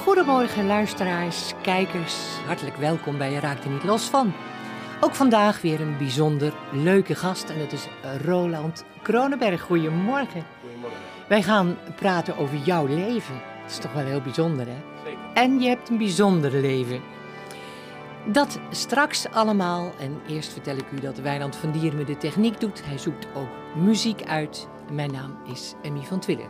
Goedemorgen luisteraars, kijkers, hartelijk welkom bij Je Raakt er Niet Los Van. Ook vandaag weer een bijzonder leuke gast en dat is Roland Kronenberg. Goedemorgen. Goedemorgen. Wij gaan praten over jouw leven. Dat is toch wel heel bijzonder, hè? Zeker. En je hebt een bijzonder leven. Dat straks allemaal. En eerst vertel ik u dat Wijnand van Diemen de techniek doet. Hij zoekt ook muziek uit. Mijn naam is Emmy van Twiller.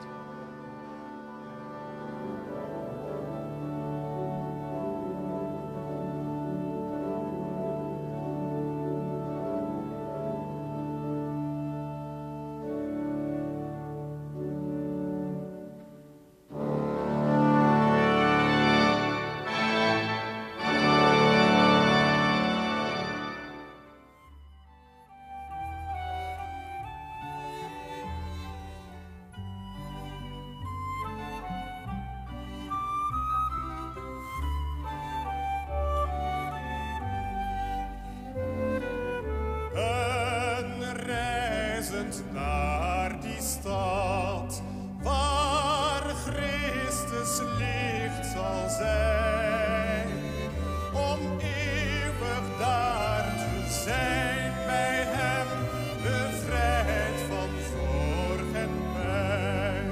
Naar die stad waar Christus licht zal zijn, om eeuwig daar te zijn bij hem, bevrijd van zorg en pijn.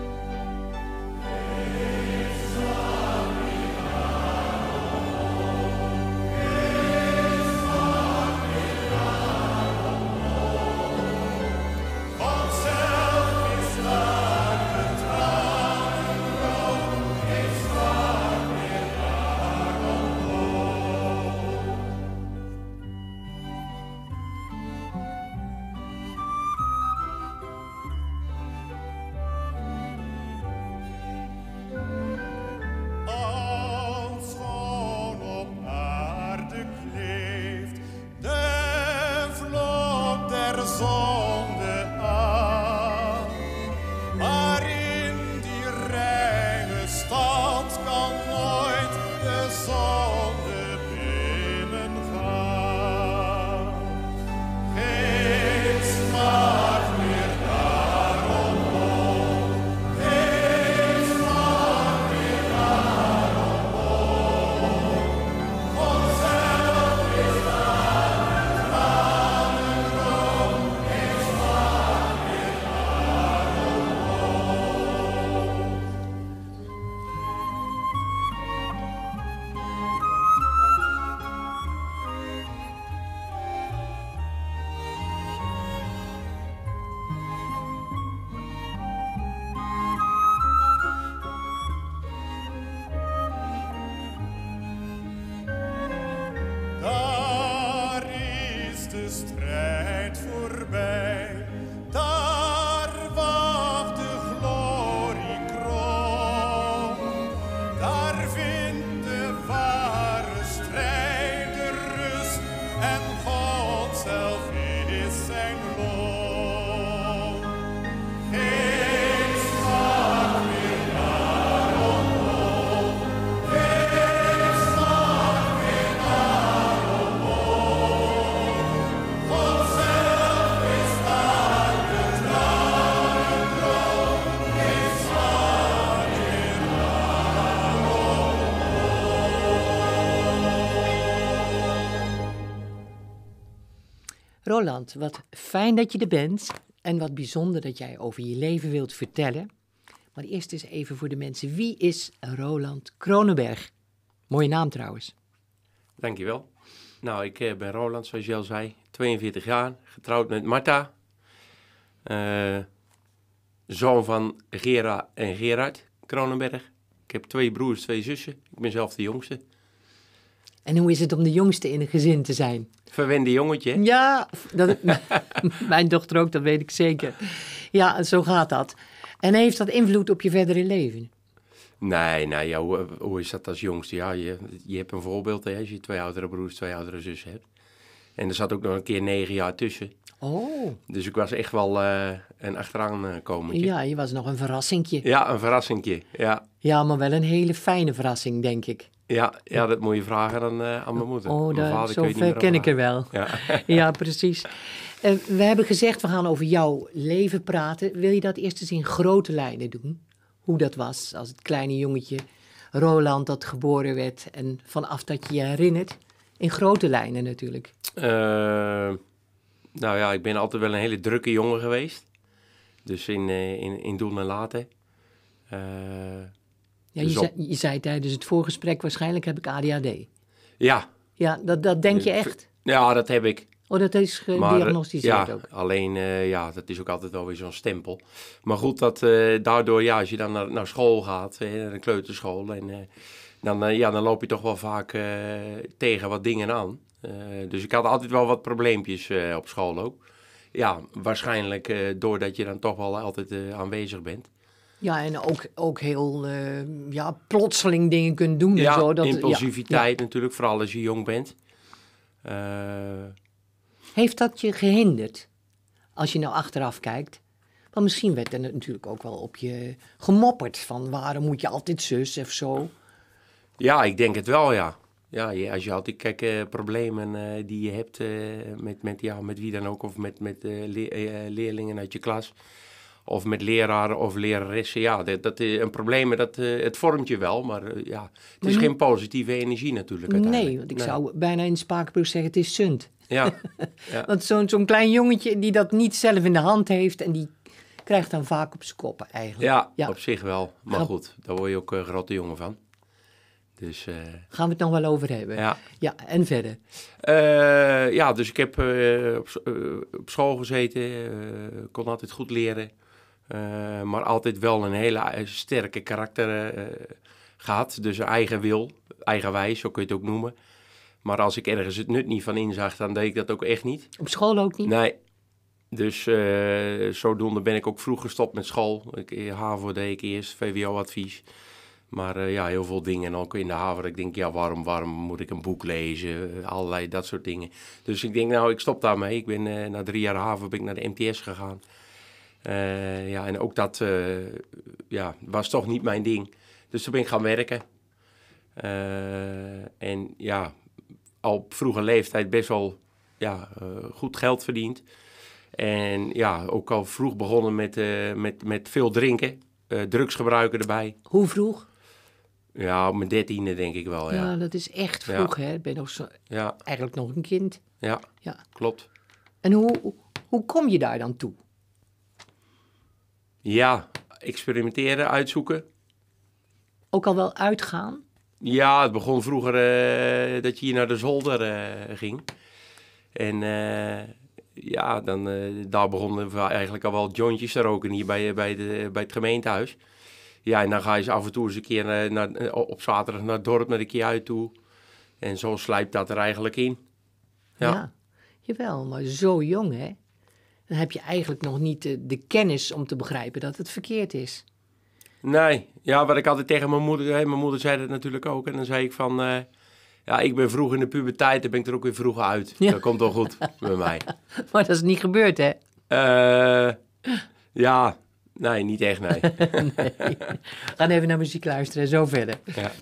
Zonde aan, maar in die reine stad kan nooit de zonde binnengaan. Geen smaak meer daarom, geen smaak meer daarom. Vanzelf is daar de tranenroom. Daar is de strijd voorbij, daar wacht de gloriekroon. Daar vindt de ware strijder rust en God zelf is zijn loon. Geen smaak meer daarom, geen smaak meer daarom. God zelf is daar de tranendroom, geen smaak meer Roland, wat fijn dat je er bent en wat bijzonder dat jij over je leven wilt vertellen. Maar eerst eens even voor de mensen, wie is Roland Kronenberg? Mooie naam trouwens. Dankjewel. Nou, ik ben Roland, zoals je al zei, 42 jaar, getrouwd met Marta. Zoon van Gera en Gerard Kronenberg. Ik heb 2 broers, 2 zussen. Ik ben zelf de jongste. En hoe is het om de jongste in een gezin te zijn? Verwende jongetje, hè? Ja, mijn dochter ook, dat weet ik zeker. Ja, zo gaat dat. En heeft dat invloed op je verdere leven? Nee, nou ja, hoe is dat als jongste? Ja, je hebt een voorbeeld, hè, als je 2 oudere broers, 2 oudere zussen hebt. En er zat ook nog een keer 9 jaar tussen. Oh. Dus ik was echt wel een achteraan komertje. Ja, je was nog een verrassingje. Ja, een verrassingje, ja. Ja, maar wel een hele fijne verrassing, denk ik. Ja, dat moet je vragen aan mijn moeder. Oh, Mijn vader zover ken ik er wel. Ja, ja precies. We hebben gezegd, we gaan over jouw leven praten. Wil je dat eerst eens in grote lijnen doen? Hoe dat was als het kleine jongetje Roland dat geboren werd en vanaf dat je je herinnert? In grote lijnen natuurlijk. Nou ja, ik ben altijd wel een hele drukke jongen geweest. Dus in doen en laten. Ja, Dus je zei tijdens het voorgesprek, waarschijnlijk heb ik ADHD. Ja. Ja, dat denk je echt? Ja, dat heb ik. Oh, dat is gediagnosticeerd ja, ook? Alleen, dat is ook altijd wel weer zo'n stempel. Maar goed, daardoor, ja, als je dan naar school gaat, naar de kleuterschool, en dan loop je toch wel vaak tegen wat dingen aan. Dus ik had altijd wel wat probleempjes op school ook. Ja, waarschijnlijk doordat je dan toch wel altijd aanwezig bent. Ja, en ook heel plotseling dingen kunt doen. Ja, en zo, impulsiviteit natuurlijk, vooral als je jong bent. Heeft dat je gehinderd, als je nou achteraf kijkt? Want misschien werd er natuurlijk ook wel op je gemopperd van waarom moet je altijd zus of zo? Ja, ik denk het wel, ja. Ja, als je altijd problemen die je hebt met wie dan ook, of met leerlingen uit je klas, of met leraren of leraressen, ja, dat is een probleem, het vormt je wel, maar het is geen positieve energie natuurlijk uiteindelijk. Nee, want ik zou bijna in Spakenburg zeggen, het is sunt. Ja. Want zo'n klein jongetje die dat niet zelf in de hand heeft en die krijgt dan vaak op zijn koppen eigenlijk. Ja, op zich wel. Maar goed, daar word je ook een grote jongen van. Dus, gaan we het nog wel over hebben. Ja, en verder? Dus ik heb op school gezeten, kon altijd goed leren. Maar altijd wel een hele sterke karakter gehad. Dus een eigen wil, eigenwijs, zo kun je het ook noemen. Maar als ik ergens het nut niet van inzag, dan deed ik dat ook echt niet. Op school ook niet? Nee. Dus zodoende ben ik ook vroeg gestopt met school. HAVO deed ik eerst, VWO-advies. Maar heel veel dingen ook in de HAVO. Ik denk, waarom moet ik een boek lezen? Allerlei dat soort dingen. Dus ik denk, ik stop daarmee. Ik ben na 3 jaar HAVO ben ik naar de MTS gegaan. En ook dat was toch niet mijn ding. Dus toen ben ik gaan werken. En al op vroege leeftijd best wel goed geld verdiend. En ook al vroeg begonnen met veel drinken. Drugs gebruiken erbij. Hoe vroeg? Ja, op mijn 13e denk ik wel, ja. Ja, dat is echt vroeg, hè? Ik ben nog eigenlijk nog een kind. Ja, klopt. En hoe kom je daar dan toe? Ja, experimenteren, uitzoeken. Ook al wel uitgaan? Ja, het begon vroeger dat je hier naar de zolder ging. En daar begonnen we eigenlijk al wel jointjes te roken hier bij het gemeentehuis. Ja, en dan ga je ze af en toe eens een keer op zaterdag naar het dorp, naar de Kiui toe. En zo slijpt dat er eigenlijk in. Ja, jawel, maar zo jong, hè? Dan heb je eigenlijk nog niet de kennis om te begrijpen dat het verkeerd is. Nee, wat ik altijd tegen mijn moeder zei dat natuurlijk ook. En dan zei ik van, ik ben vroeg in de puberteit, dan ben ik er ook weer vroeg uit. Ja. Dat komt wel goed bij mij. Maar dat is niet gebeurd, hè? Nee, niet echt, nee. Nee. We gaan even naar muziek luisteren en zo verder. Ja.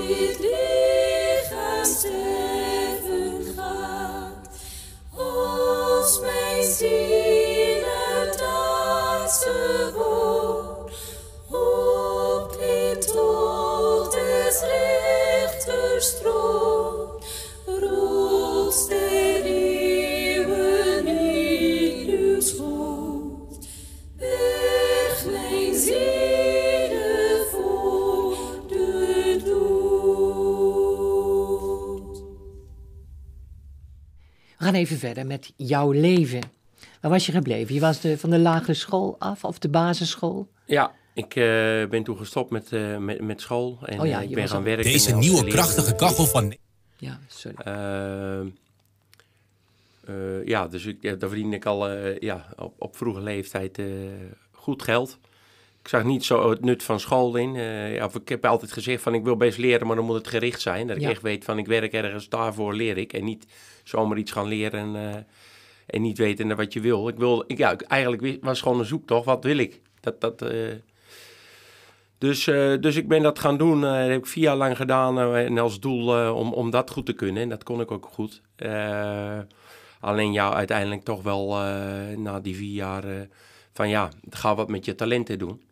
dit lichaam sterven gaat, als mijn ziel het laatste woord opklimt tot des rechters troon, rots der eeuwen in uw schoot, berg mijn ziele voor de dood. We gaan even verder met jouw leven. Waar was je gebleven? Je was van de lagere school af of de basisschool? Ja, ik ben toen gestopt met school en Oh ja, ik je ben was gaan al- werken. Deze als nieuwe leraar. krachtige kachel van... Ja, sorry. Ja, dus daar verdiende ik al op vroege leeftijd goed geld. Ik zag niet zo het nut van school in. Ik heb altijd gezegd van ik wil best leren, maar dan moet het gericht zijn. Dat ik Ja. echt weet van ik werk ergens, daarvoor leer ik. En niet zomaar iets gaan leren en niet weten wat je wil. Eigenlijk was gewoon een zoektocht. Wat wil ik? Dus ik ben dat gaan doen. Dat heb ik 4 jaar lang gedaan. En als doel om dat goed te kunnen. En dat kon ik ook goed. Alleen uiteindelijk toch wel na die 4 jaar... ga wat met je talenten doen.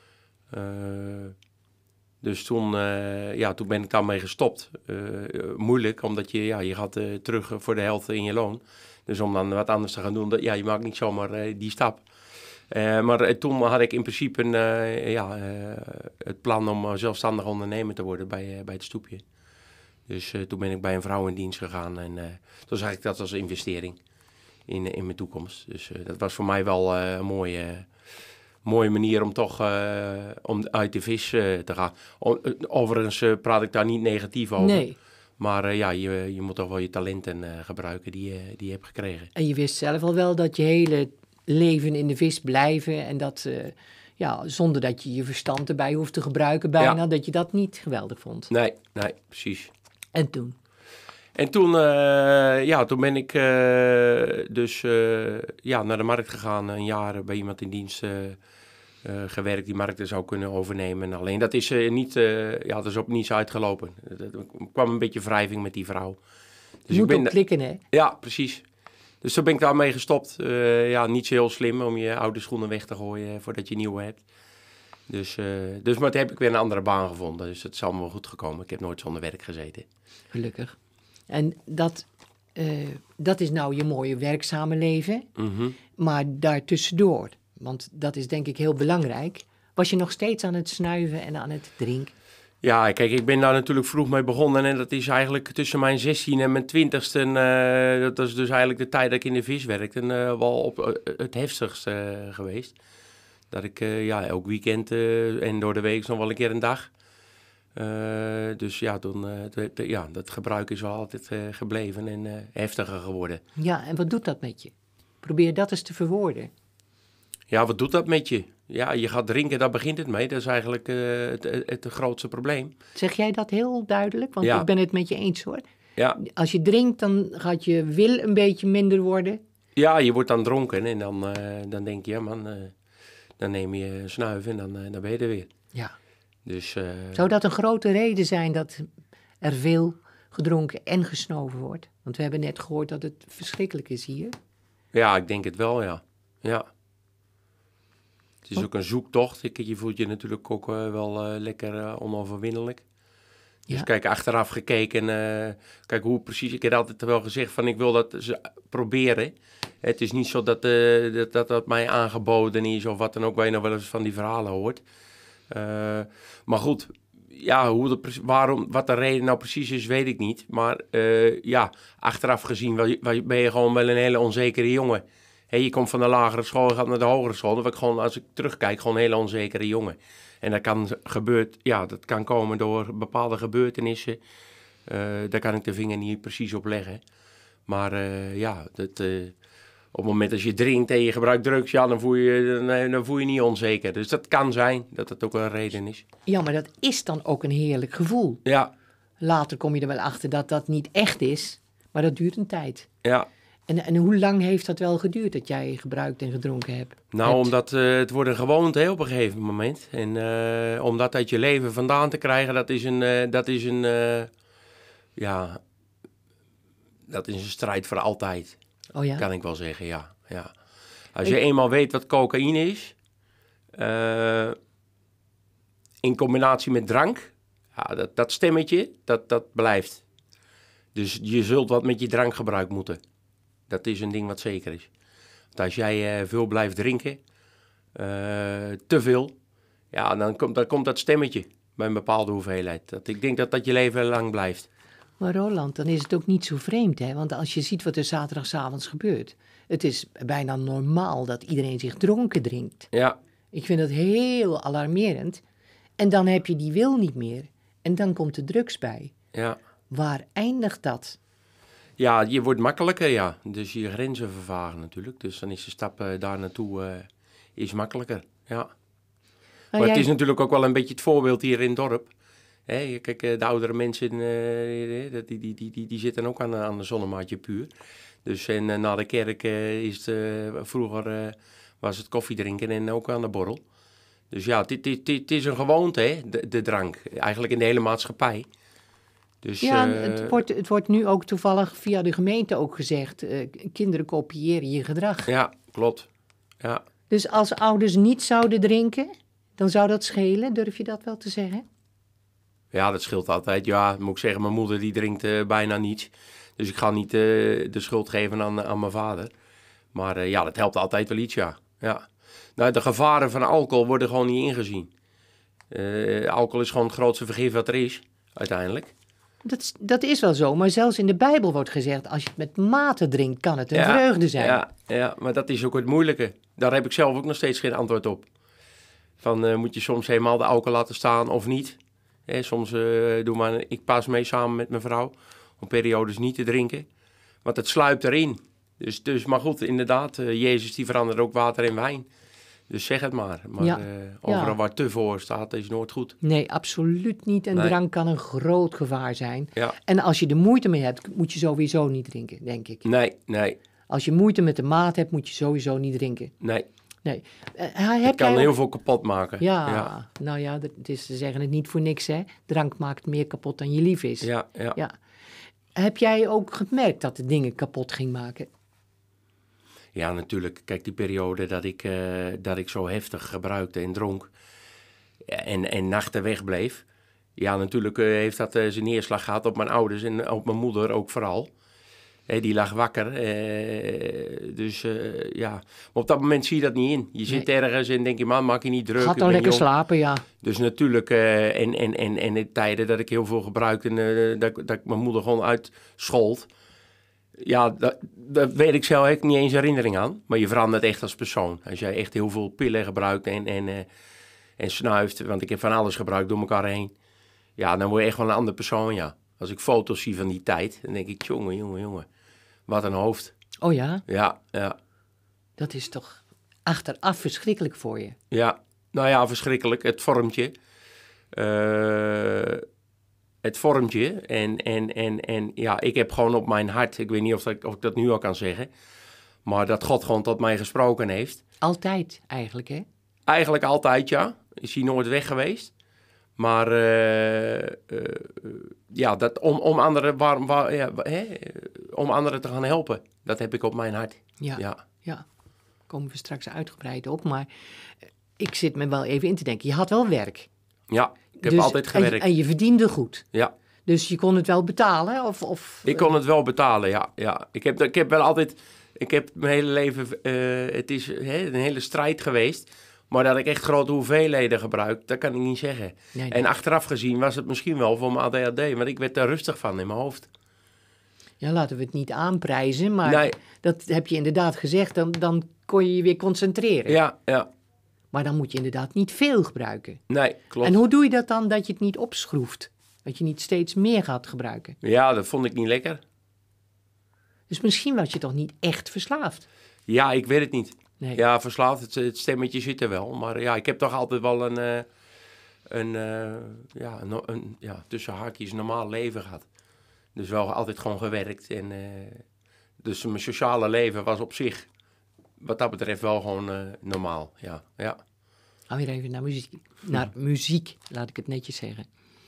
Dus toen ben ik daarmee gestopt. Moeilijk, omdat je gaat terug voor de helft in je loon. Dus om dan wat anders te gaan doen, je maakt niet zomaar die stap. Maar toen had ik in principe het plan om zelfstandig ondernemer te worden bij het stoepje. Dus toen ben ik bij een vrouw in dienst gegaan en toen zag ik dat als investering in mijn toekomst. Dus dat was voor mij wel een mooie manier om toch om uit de vis te gaan. Overigens praat ik daar niet negatief over. Nee. Maar je moet toch wel je talenten gebruiken die je hebt gekregen. En je wist zelf al wel dat je hele leven in de vis blijven en dat zonder dat je je verstand erbij hoeft te gebruiken bijna, dat je dat niet geweldig vond. Nee, precies. En toen? En toen ben ik naar de markt gegaan, een jaar bij iemand in dienst gewerkt die markten zou kunnen overnemen. Alleen dat is dat is op niets uitgelopen. Er kwam een beetje wrijving met die vrouw. Dus Moet ook klikken, hè? Ja, precies. Dus toen ben ik daarmee gestopt. Niet zo heel slim om je oude schoenen weg te gooien voordat je nieuwe hebt. Maar toen heb ik weer een andere baan gevonden. Dus het is allemaal wel goed gekomen. Ik heb nooit zonder werk gezeten. Gelukkig. En dat is nou je mooie werkzame leven. Mhm. Maar daartussendoor, want dat is denk ik heel belangrijk, was je nog steeds aan het snuiven en aan het drinken? Ja, kijk, ik ben daar natuurlijk vroeg mee begonnen. En dat is eigenlijk tussen mijn 16 en mijn 20ste. Dat is dus eigenlijk de tijd dat ik in de vis werkte. En wel op het heftigste geweest. Dat ik elk weekend en door de week nog wel een keer een dag. Dat gebruik is wel altijd gebleven en heftiger geworden. Ja, en wat doet dat met je? Probeer dat eens te verwoorden. Ja, wat doet dat met je? Ja, je gaat drinken, daar begint het mee. Dat is eigenlijk het grootste probleem. Zeg jij dat heel duidelijk? Want Ja. ik ben het met je eens hoor. Ja. Als je drinkt, dan gaat je wil een beetje minder worden. Ja, je wordt dan dronken en dan denk je, ja man, dan neem je snuif en dan ben je er weer. Ja. Dus, Zou dat een grote reden zijn dat er veel gedronken en gesnoven wordt? Want we hebben net gehoord dat het verschrikkelijk is hier. ja, ik denk het wel, ja. Het is ook een zoektocht. Je voelt je natuurlijk ook wel lekker onoverwinnelijk. Dus Ja. kijk, achteraf gekeken, kijk hoe precies, ik heb altijd wel gezegd van ik wil dat ze proberen. Het is niet zo dat mij aangeboden is of wat dan ook, waar je nog wel eens van die verhalen hoort. Maar goed, ja, wat de reden nou precies is, weet ik niet. Maar achteraf gezien ben je gewoon wel een hele onzekere jongen. Je komt van de lagere school, je gaat naar de hogere school. Dan ben ik gewoon, als ik terugkijk, gewoon een hele onzekere jongen. En dat kan komen door bepaalde gebeurtenissen. Daar kan ik de vinger niet precies op leggen. Maar op het moment dat je drinkt en je gebruikt drugs, dan voel je niet onzeker. Dus dat kan zijn dat dat ook een reden is. Ja, maar dat is dan ook een heerlijk gevoel. Ja, Later kom je er wel achter dat dat niet echt is, maar dat duurt een tijd. ja. En hoe lang heeft dat wel geduurd dat jij gebruikt en gedronken hebt? Nou, omdat het wordt een gewoonte hè, op een gegeven moment. En om dat uit je leven vandaan te krijgen, dat is een strijd voor altijd. Oh ja? Kan ik wel zeggen, ja. Als je eenmaal weet wat cocaïne is, in combinatie met drank, ja, dat stemmetje, dat blijft. Dus je zult wat met je drankgebruik moeten. Dat is een ding wat zeker is. Want als jij veel blijft drinken, te veel, ja, dan komt dat stemmetje bij een bepaalde hoeveelheid. Ik denk dat je leven lang blijft. Maar Roland, dan is het ook niet zo vreemd, hè? Want als je ziet wat er zaterdagavonds gebeurt. Het is bijna normaal dat iedereen zich dronken drinkt. Ja, Ik vind dat heel alarmerend. En dan heb je die wil niet meer. En dan komt de drugs bij. ja. Waar eindigt dat? Ja, je wordt makkelijker, ja. Dus je grenzen vervagen natuurlijk. Dus dan is de stap daar naartoe is makkelijker, ja. Nou, Maar het is natuurlijk ook wel een beetje het voorbeeld hier in het dorp. Hè, kijk, de oudere mensen, die zitten ook aan de zonnemaatje puur. Dus na de kerk vroeger was het koffie drinken en ook aan de borrel. Dus ja, het is een gewoonte, hè, de drank. Eigenlijk in de hele maatschappij. Dus, ja, het wordt nu ook toevallig via de gemeente ook gezegd. Kinderen kopiëren je gedrag. Ja, klopt. Ja. Dus als ouders niet zouden drinken, dan zou dat schelen. Durf je dat wel te zeggen? Ja, dat scheelt altijd. Ja, moet ik zeggen, mijn moeder die drinkt bijna niets. Dus ik ga niet de schuld geven aan mijn vader. Maar ja, dat helpt altijd wel iets, ja. Nou, de gevaren van alcohol worden gewoon niet ingezien. Alcohol is gewoon het grootste vergif wat er is, uiteindelijk. Dat is wel zo, maar zelfs in de Bijbel wordt gezegd, als je het met mate drinkt, kan het een vreugde zijn. Ja, maar dat is ook het moeilijke. Daar heb ik zelf ook nog steeds geen antwoord op. Moet je soms helemaal de alcohol laten staan of niet? Soms ik pas mee samen met mijn vrouw om periodes niet te drinken. Want het sluipt erin. Dus maar goed, inderdaad, Jezus die verandert ook water in wijn. Dus zeg het maar. Maar overal waar te voor staat, is nooit goed. Nee, absoluut niet. En Nee. drank kan een groot gevaar zijn. Ja. En als je er moeite mee hebt, moet je sowieso niet drinken, denk ik. Nee. Als je moeite met de maat hebt, moet je sowieso niet drinken. Nee. Nee. Het kan heel veel kapot maken. Ja, nou ja, ze zeggen het niet voor niks, hè. Drank maakt meer kapot dan je lief is. Ja. Heb jij ook gemerkt dat de dingen kapot ging maken? Ja, natuurlijk. Kijk, die periode dat ik zo heftig gebruikte en dronk en nachten wegbleef. Ja, natuurlijk heeft dat zijn neerslag gehad op mijn ouders en op mijn moeder ook vooral. Die lag wakker. Maar op dat moment zie je dat niet in. Je zit ergens en denk je, man, maak je niet druk. Gaat dan lekker slapen, ja. Dus natuurlijk, en de tijden dat ik heel veel gebruikte en dat ik mijn moeder gewoon uitschold. Ja, daar weet ik zelf echt niet eens herinnering aan. Maar je verandert echt als persoon. Als jij echt heel veel pillen gebruikt en snuift, want ik heb van alles gebruikt door elkaar heen. Ja, dan word je echt wel een andere persoon, ja. Als ik foto's zie van die tijd, dan denk ik, jongen, wat een hoofd. Oh ja? Ja. Dat is toch achteraf verschrikkelijk voor je? Ja, nou ja, verschrikkelijk. Het vormtje. En ja, ik heb gewoon op mijn hart, ik weet niet of ik dat nu al kan zeggen, maar dat God gewoon tot mij gesproken heeft. Altijd eigenlijk, hè? Eigenlijk altijd, ja. Is hij nooit weg geweest. Maar om anderen om anderen te gaan helpen, dat heb ik op mijn hart. Ja. Komen we straks uitgebreid op, maar ik zit me wel even in te denken. Je had wel werk. Ja, ik heb Dus- altijd gewerkt. En je verdiende goed. Ja. Dus je kon het wel betalen? Of Ik kon het wel betalen, ja. Ik heb wel altijd, ik heb mijn hele leven, het is een hele strijd geweest. Maar dat ik echt grote hoeveelheden gebruik, dat kan ik niet zeggen. Nee. En achteraf gezien was het misschien wel voor mijn ADHD, want ik werd daar rustig van in mijn hoofd. Ja, laten we het niet aanprijzen, maar Nee. dat heb je inderdaad gezegd. Dan kon je je weer concentreren. Ja. Maar dan moet je inderdaad niet veel gebruiken. Nee, klopt. En hoe doe je dat dan, dat je het niet opschroeft? Dat je niet steeds meer gaat gebruiken? Ja, dat vond ik niet lekker. Dus misschien was je toch niet echt verslaafd? Ja, ik weet het niet. Nee. Ja, verslaafd, het stemmetje zit er wel. Maar ja, ik heb toch altijd wel tussen haakjes normaal leven gehad. Dus wel altijd gewoon gewerkt en Dus mijn sociale leven was op zich, wat dat betreft, wel gewoon normaal. Ja, ja. Gaan weer even naar muziek. Naar muziek, laat ik het netjes zeggen.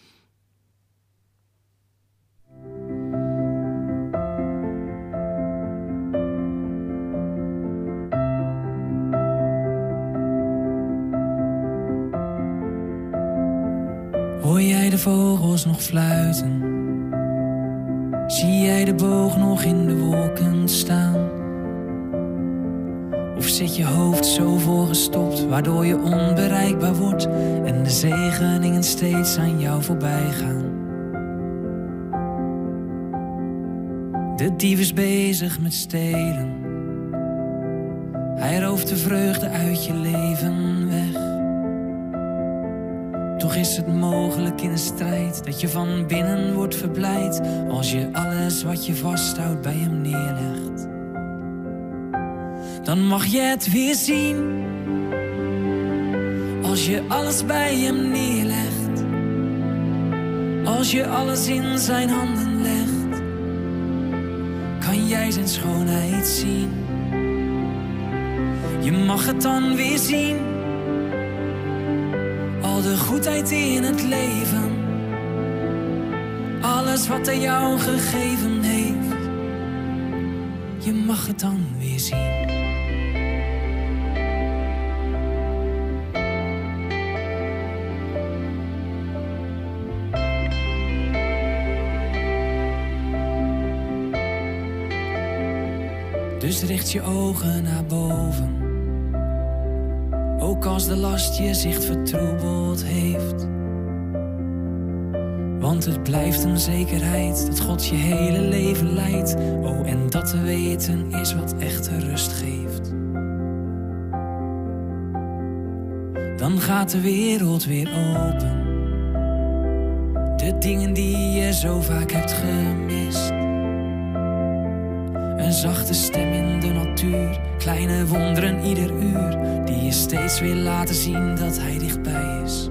Hoor jij de vogels nog fluiten? Zie jij de boog nog in de wolken staan? Of zit je hoofd zo voorgestopt, waardoor je onbereikbaar wordt en de zegeningen steeds aan jou voorbij gaan? De dief is bezig met stelen. Hij rooft de vreugde uit je leven weg. Toch is het mogelijk in een strijd dat je van binnen wordt verblijd als je alles wat je vasthoudt bij hem neerlegt. Dan mag je het weer zien als je alles bij hem neerlegt. Als je alles in zijn handen legt, kan jij zijn schoonheid zien. Je mag het dan weer zien, al de goedheid in het leven, alles wat hij jou gegeven heeft. Je mag het dan weer zien. Dus richt je ogen naar boven, ook als de last je zicht vertroebeld heeft. Want het blijft een zekerheid dat God je hele leven leidt. Oh, en dat te weten is wat echte rust geeft. Dan gaat de wereld weer open, de dingen die je zo vaak hebt gemist. Een zachte stem in de natuur, kleine wonderen ieder uur, die je steeds weer laten zien dat hij dichtbij is.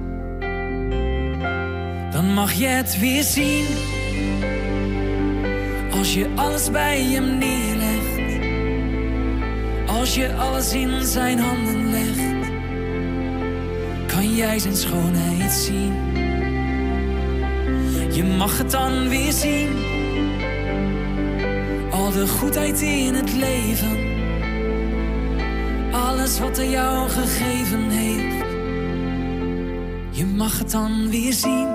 Dan mag je het weer zien, als je alles bij hem neerlegt. Als je alles in zijn handen legt, kan jij zijn schoonheid zien. Je mag het dan weer zien, al de goedheid in het leven, alles wat hij jou gegeven heeft. Je mag het dan weer zien.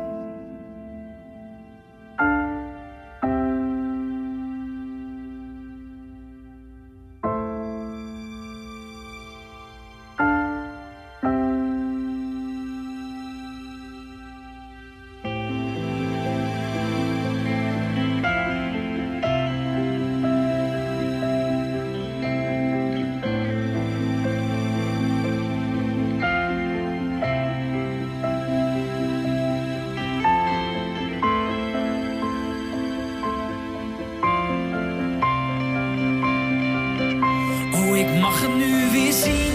Ik mag het nu weer zien,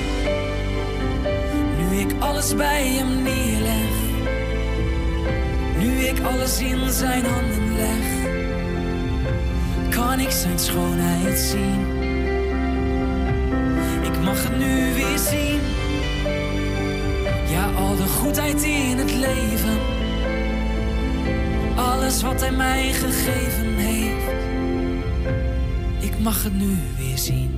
nu ik alles bij hem neerleg, nu ik alles in zijn handen leg, kan ik zijn schoonheid zien. Ik mag het nu weer zien, ja, al de goedheid in het leven, alles wat hij mij gegeven heeft. Ik mag het nu weer zien.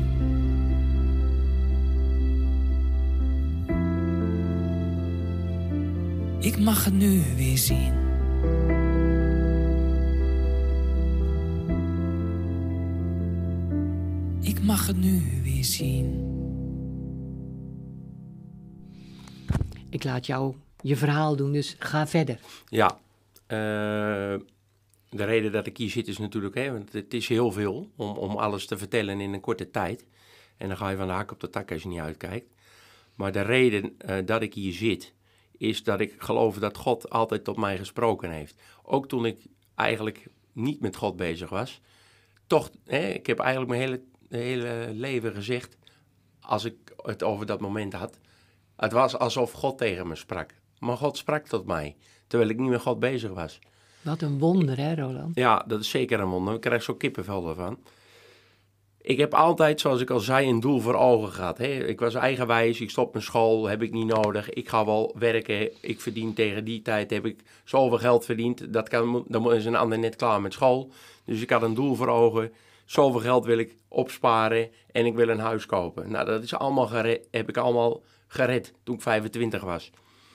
Ik mag het nu weer zien. Ik mag het nu weer zien. Ik laat jou je verhaal doen, dus ga verder. Ja, de reden dat ik hier zit is natuurlijk, want het is heel veel om alles te vertellen in een korte tijd. En dan ga je van de hak op de tak als je niet uitkijkt. Maar de reden dat ik hier zit, is dat ik geloof dat God altijd tot mij gesproken heeft. Ook toen ik eigenlijk niet met God bezig was. Toch, ik heb eigenlijk mijn hele leven gezegd, als ik het over dat moment had, het was alsof God tegen me sprak. Maar God sprak tot mij, terwijl ik niet met God bezig was. Wat een wonder, hè, Roland? Ja, dat is zeker een wonder. Ik krijg zo kippenvel ervan. Ik heb altijd, zoals ik al zei, een doel voor ogen gehad. Hè? Ik was eigenwijs, ik stop mijn school, heb ik niet nodig. Ik ga wel werken, ik verdien tegen die tijd, heb ik zoveel geld verdiend. Dan is een ander net klaar met school. Dus ik had een doel voor ogen. Zoveel geld wil ik opsparen en ik wil een huis kopen. Nou, dat is allemaal heb ik allemaal gered toen ik 25 was.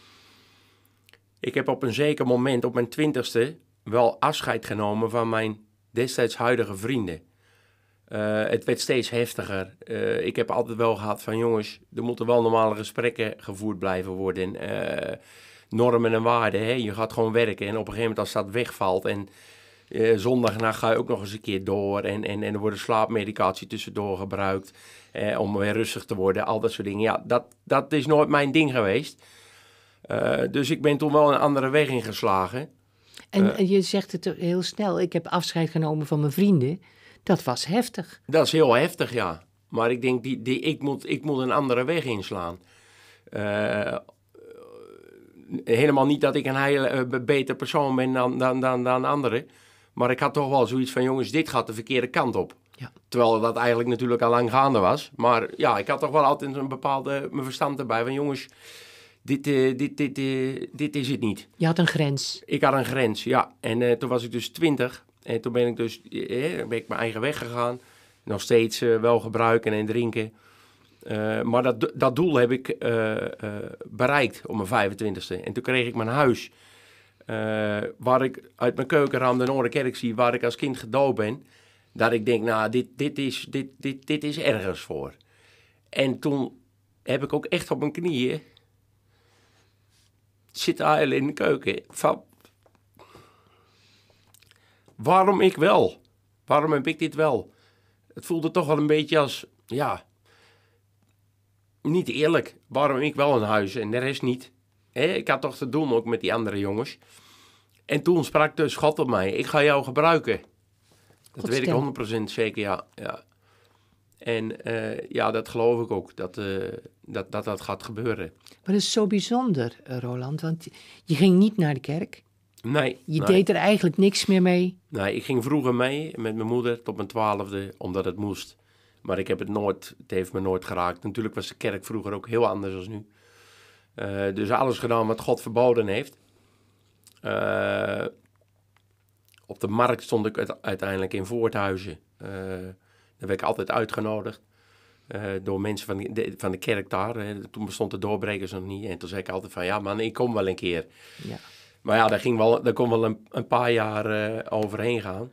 Ik heb op een zeker moment, op mijn 20ste, wel afscheid genomen van mijn destijds huidige vrienden. Het werd steeds heftiger. Ik heb altijd wel gehad van jongens, er moeten wel normale gesprekken gevoerd blijven worden. Normen en waarden, hè? Je gaat gewoon werken en op een gegeven moment als dat wegvalt en zondagnacht ga je ook nog eens een keer door en er wordt slaapmedicatie tussendoor gebruikt om weer rustig te worden, al dat soort dingen. Ja, dat is nooit mijn ding geweest. Dus ik ben toen wel een andere weg ingeslagen. En je zegt het heel snel, ik heb afscheid genomen van mijn vrienden. Dat was heftig. Dat is heel heftig, ja. Maar ik denk, ik moet een andere weg inslaan. Helemaal niet dat ik een heel beter persoon ben dan anderen. Maar ik had toch wel zoiets van, jongens, dit gaat de verkeerde kant op. Ja. Terwijl dat eigenlijk natuurlijk al lang gaande was. Maar ja, ik had toch wel altijd een bepaalde mijn verstand erbij van, jongens, dit is het niet. Je had een grens. Ik had een grens, ja. En toen was ik dus 20. En toen ben ik dus ben ik mijn eigen weg gegaan. Nog steeds wel gebruiken en drinken. Maar dat doel heb ik bereikt op mijn 25e. En toen kreeg ik mijn huis. Waar ik uit mijn keukenraam de Noorderkerk zie, waar ik als kind gedoopt ben. Dat ik denk, nou, dit is ergens voor. En toen heb ik ook echt op mijn knieën zitten huilen in de keuken. Van, waarom ik wel? Waarom heb ik dit wel? Het voelde toch wel een beetje als, ja, niet eerlijk. Waarom ik wel een huis en de rest niet? Ik had toch te doen ook met die andere jongens. En toen sprak dus God op mij, ik ga jou gebruiken. Dat weet ik 100% zeker, ja. En ja, dat geloof ik ook, dat gaat gebeuren. Maar dat is zo bijzonder, Roland, want je ging niet naar de kerk. Nee. Je deed er eigenlijk niks meer mee. Nee, ik ging vroeger mee met mijn moeder tot mijn 12e, omdat het moest. Maar het heeft me nooit geraakt. Natuurlijk was de kerk vroeger ook heel anders dan nu. Dus alles gedaan wat God verboden heeft. Op de markt stond ik uiteindelijk in Voorthuizen. Daar werd ik altijd uitgenodigd door mensen van de kerk daar. Toen bestond de Doorbrekers nog niet. En toen zei ik altijd van, ja man, ik kom wel een keer. Ja. Maar ja, daar kon wel een paar jaar overheen gaan.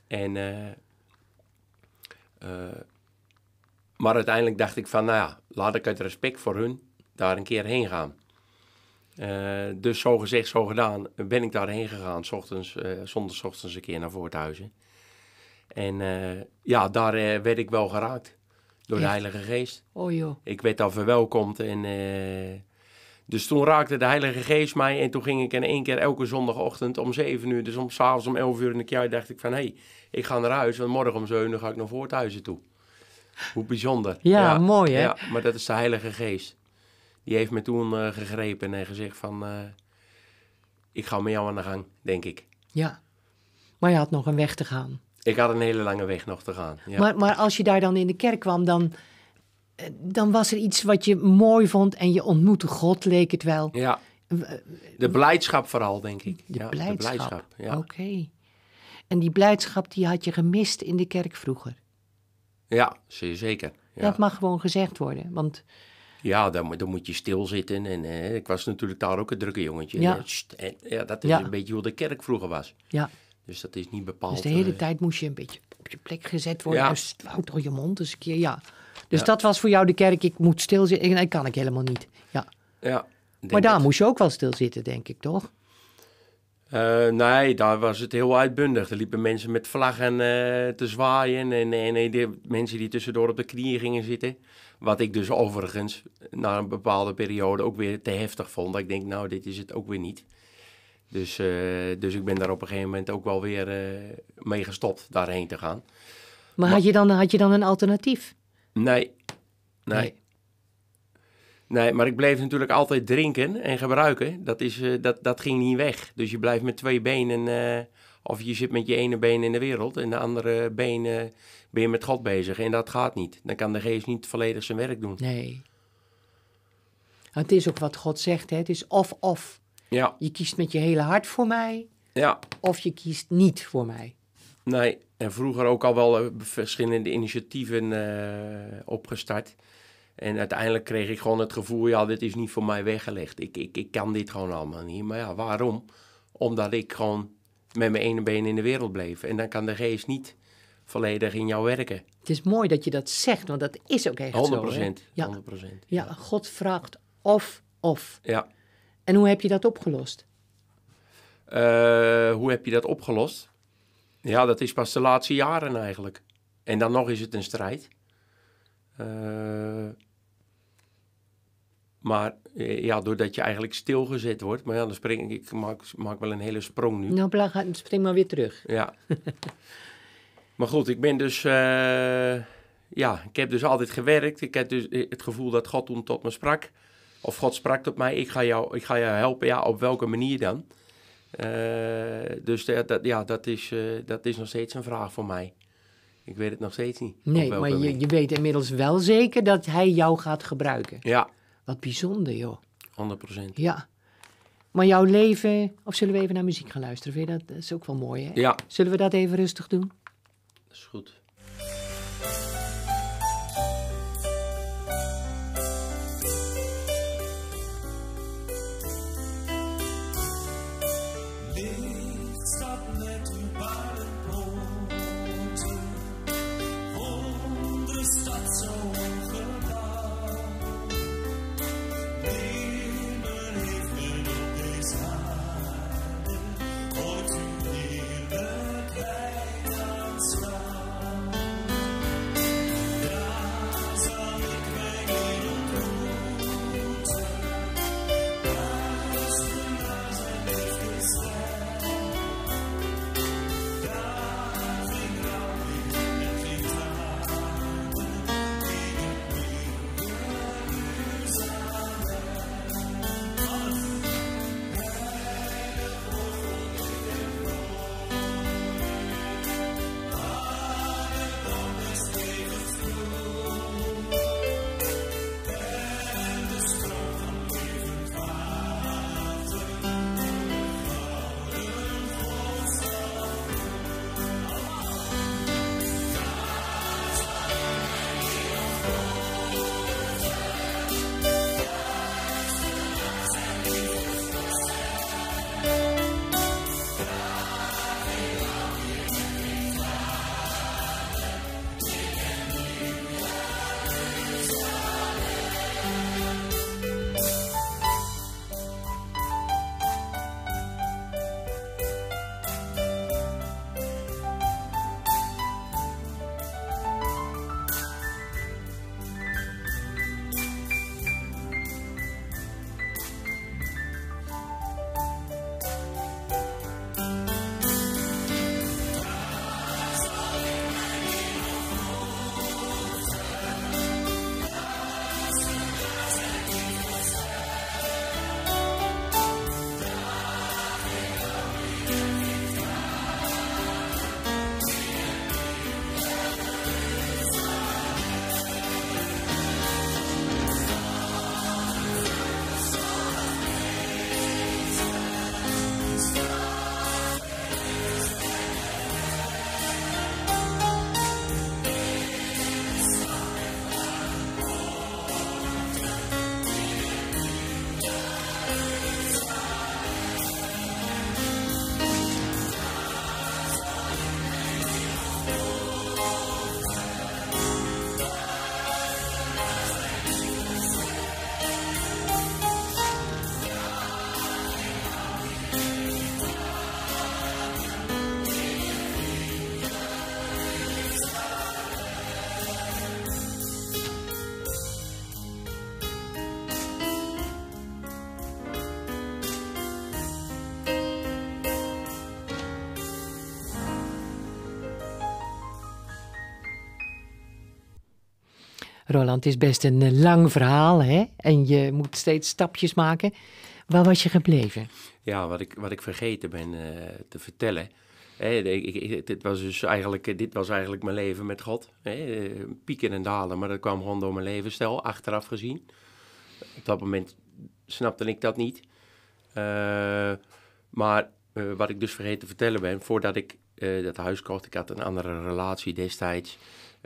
Maar uiteindelijk dacht ik van, nou ja, laat ik uit respect voor hun daar een keer heen gaan. Dus zo gezegd, zo gedaan, ben ik daarheen gegaan, zondagochtends een keer naar Voorthuizen. En ja, daar werd ik wel geraakt door de Heilige Geest. Oh joh. Ik werd daar verwelkomd en dus toen raakte de Heilige Geest mij en toen ging ik in één keer elke zondagochtend om 7 uur, dus s'avonds om 11 uur in de kerk, dacht ik van, hé, ik ga naar huis, want morgen om 7 uur ga ik naar Voorthuizen toe. Hoe bijzonder. Ja, mooi hè? Ja, maar dat is de Heilige Geest. Die heeft me toen gegrepen en gezegd van, ik ga met jou aan de gang, denk ik. Ja, maar je had nog een weg te gaan. Ik had een hele lange weg nog te gaan. Ja. Maar als je daar dan in de kerk kwam, dan was er iets wat je mooi vond en je ontmoette God, leek het wel. Ja, de blijdschap vooral, denk ik. De blijdschap. Ja. Oké. En die blijdschap die had je gemist in de kerk vroeger? Ja, zeker. Ja. Dat mag gewoon gezegd worden, want... Ja, dan moet je stilzitten. En ik was natuurlijk daar ook een drukke jongetje. Ja. En dat is een beetje hoe de kerk vroeger was. Ja. Dus dat is niet bepaald. Dus de hele tijd moest je een beetje op je plek gezet worden. Ja. Dus houd toch je mond eens een keer, ja. Dus dat was voor jou de kerk, ik moet stilzitten. Nee, kan ik helemaal niet. Ja. Ja, Maar daar moest je ook wel stilzitten, denk ik, toch? Nee, daar was het heel uitbundig. Er liepen mensen met vlaggen te zwaaien en de mensen die tussendoor op de knieën gingen zitten. Wat ik dus overigens na een bepaalde periode ook weer te heftig vond. Dat ik denk, nou, dit is het ook weer niet. Dus ik ben daar op een gegeven moment ook wel weer mee gestopt daarheen te gaan. Maar had je dan een alternatief? Nee. Nee, maar ik bleef natuurlijk altijd drinken en gebruiken. Dat ging niet weg. Dus je blijft met 2 benen, of je zit met je ene been in de wereld en de andere been ben je met God bezig. En dat gaat niet. Dan kan de geest niet volledig zijn werk doen. Nee. Het is ook wat God zegt, hè? Het is of. Ja. Je kiest met je hele hart voor mij, Ja. of je kiest niet voor mij. Nee, en vroeger ook al wel verschillende initiatieven opgestart. En uiteindelijk kreeg ik gewoon het gevoel, ja, dit is niet voor mij weggelegd. Ik kan dit gewoon allemaal niet. Maar ja, waarom? Omdat ik gewoon met mijn ene been in de wereld bleef. En dan kan de geest niet volledig in jou werken. Het is mooi dat je dat zegt, want dat is ook echt 100%. zo. Hè? Ja. 100%. Ja, God vraagt of. Ja. En hoe heb je dat opgelost? Hoe heb je dat opgelost? Ja, dat is pas de laatste jaren eigenlijk. En dan nog is het een strijd. Maar ja, doordat je eigenlijk stilgezet wordt. Maar ja, dan spring ik maak wel een hele sprong nu. Nou, spring maar weer terug. Ja. Maar goed, ik ben dus... ja, ik heb dus altijd gewerkt. Ik heb dus het gevoel dat God toen tot me sprak. Of God sprak tot mij, ik ga jou helpen. Ja, op welke manier dan? Dus dat is nog steeds een vraag voor mij. Ik weet het nog steeds niet. Nee, maar je weet inmiddels wel zeker dat hij jou gaat gebruiken. Ja. Wat bijzonder, joh. 100%. Ja. Maar jouw leven... Of zullen we even naar muziek gaan luisteren? Vind je dat? Dat is ook wel mooi, hè? Ja. Zullen we dat even rustig doen? Dat is goed. Licht staat net uw paardenpoten, de stad zo gedaan. Niemand heeft men op deze aarde ooit uw heerlijkheid aanschouwd. Roland, het is best een lang verhaal, hè? En je moet steeds stapjes maken. Waar was je gebleven? Ja, wat ik vergeten ben te vertellen. Dit was eigenlijk mijn leven met God. Pieken en dalen, maar dat kwam gewoon door mijn levensstijl, achteraf gezien. Op dat moment snapte ik dat niet. Maar wat ik dus vergeten te vertellen ben, voordat ik dat huis kocht, ik had een andere relatie destijds.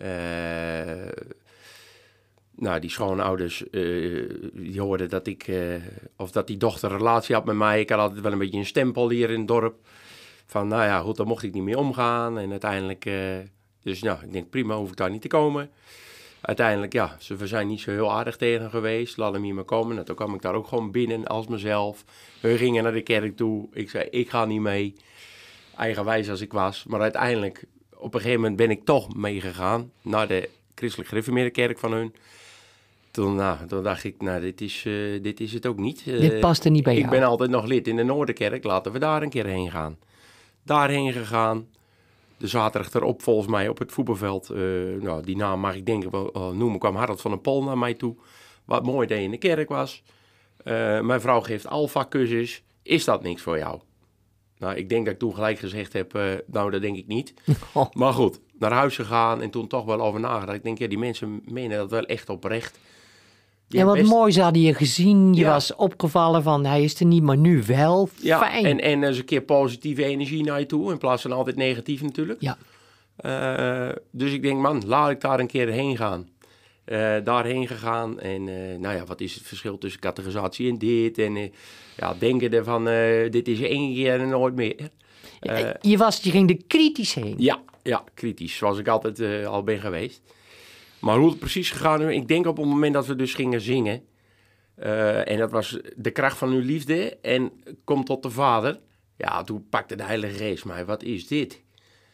Die schoonouders, die hoorden dat dat die dochter een relatie had met mij. Ik had altijd wel een beetje een stempel hier in het dorp. Van, nou ja, goed, dan mocht ik niet meer omgaan. En uiteindelijk, ik denk, prima, hoef ik daar niet te komen. Uiteindelijk, we zijn niet zo heel aardig tegen geweest. Laat hem hier maar komen. Nou, toen kwam ik daar ook gewoon binnen als mezelf. We gingen naar de kerk toe. Ik zei, ik ga niet mee. Eigenwijs als ik was. Maar uiteindelijk, op een gegeven moment ben ik toch meegegaan naar de christelijk gereformeerde kerk van hun. Toen dacht ik, dit is het ook niet. Dit past er niet bij jou. Ik ben altijd nog lid in de Noorderkerk. Laten we daar een keer heen gaan. Daarheen gegaan. De zaterdag erop volgens mij op het voetbalveld. Die naam mag ik denk ik wel noemen. Kwam Harold van den Pol naar mij toe. Wat mooi dat je in de kerk was. Mijn vrouw geeft alfa-cursus. Is dat niks voor jou? Nou, ik denk dat ik toen gelijk gezegd heb, dat denk ik niet. Oh. Maar goed, naar huis gegaan en toen toch wel over nagedacht. Ik denk, die mensen menen dat wel echt oprecht. Ja, wat mooi, ze hadden je gezien. Je was opgevallen van, hij is er niet, maar nu wel. Ja, fijn. En eens een keer positieve energie naar je toe, in plaats van altijd negatief natuurlijk. Ja. Dus ik denk, man, laat ik daar een keer heen gaan. Daarheen gegaan en wat is het verschil tussen categorisatie en dit? En denken ervan, dit is 1 keer en nooit meer. Je ging er kritisch heen. Ja, kritisch, zoals ik altijd al ben geweest. Maar hoe het precies gegaan is, ik denk op het moment dat we dus gingen zingen. En dat was de kracht van uw liefde en kom tot de Vader. Ja, toen pakte de Heilige Geest mij, wat is dit?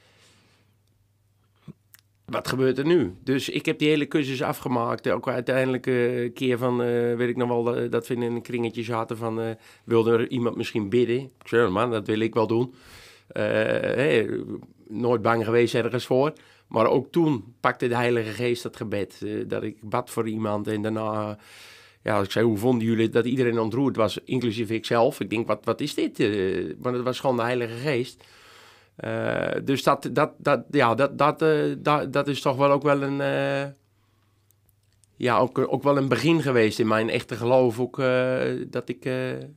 Wat gebeurt er nu? Dus ik heb die hele cursus afgemaakt. Ook uiteindelijk een keer van, weet ik nog wel, dat we in een kringetje zaten van, wilde er iemand misschien bidden? Ik zei, man, dat wil ik wel doen. Nooit bang geweest ergens voor. Maar ook toen pakte de Heilige Geest dat gebed. Dat ik bad voor iemand en daarna... ik zei, hoe vonden jullie dat iedereen ontroerd was, inclusief ikzelf? Ik denk, wat is dit? Maar dat was gewoon de Heilige Geest. Dus dat is toch wel ook wel een... ook wel een begin geweest in mijn echte geloof. Ook dat ik...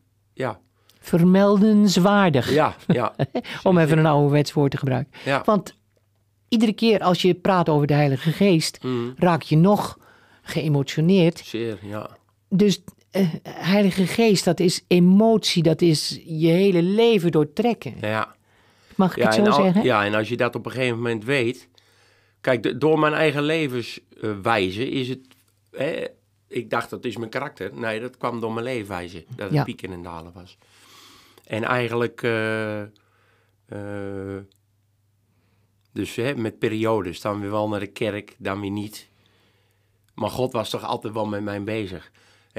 Vermeldenswaardig. Ja. Om even een ouderwets woord te gebruiken. Ja. Want iedere keer als je praat over de Heilige Geest, raak je nog geëmotioneerd. Zeer, ja. Dus Heilige Geest, dat is emotie, dat is je hele leven doortrekken. Ja. Mag ik het zo zeggen? Ja, en als je dat op een gegeven moment weet... Kijk, door mijn eigen levenswijze is het... ik dacht, dat is mijn karakter. Nee, dat kwam door mijn leefwijze. Dat het pieken en dalen was. En eigenlijk... dus met periodes. Dan weer wel naar de kerk, dan weer niet. Maar God was toch altijd wel met mij bezig.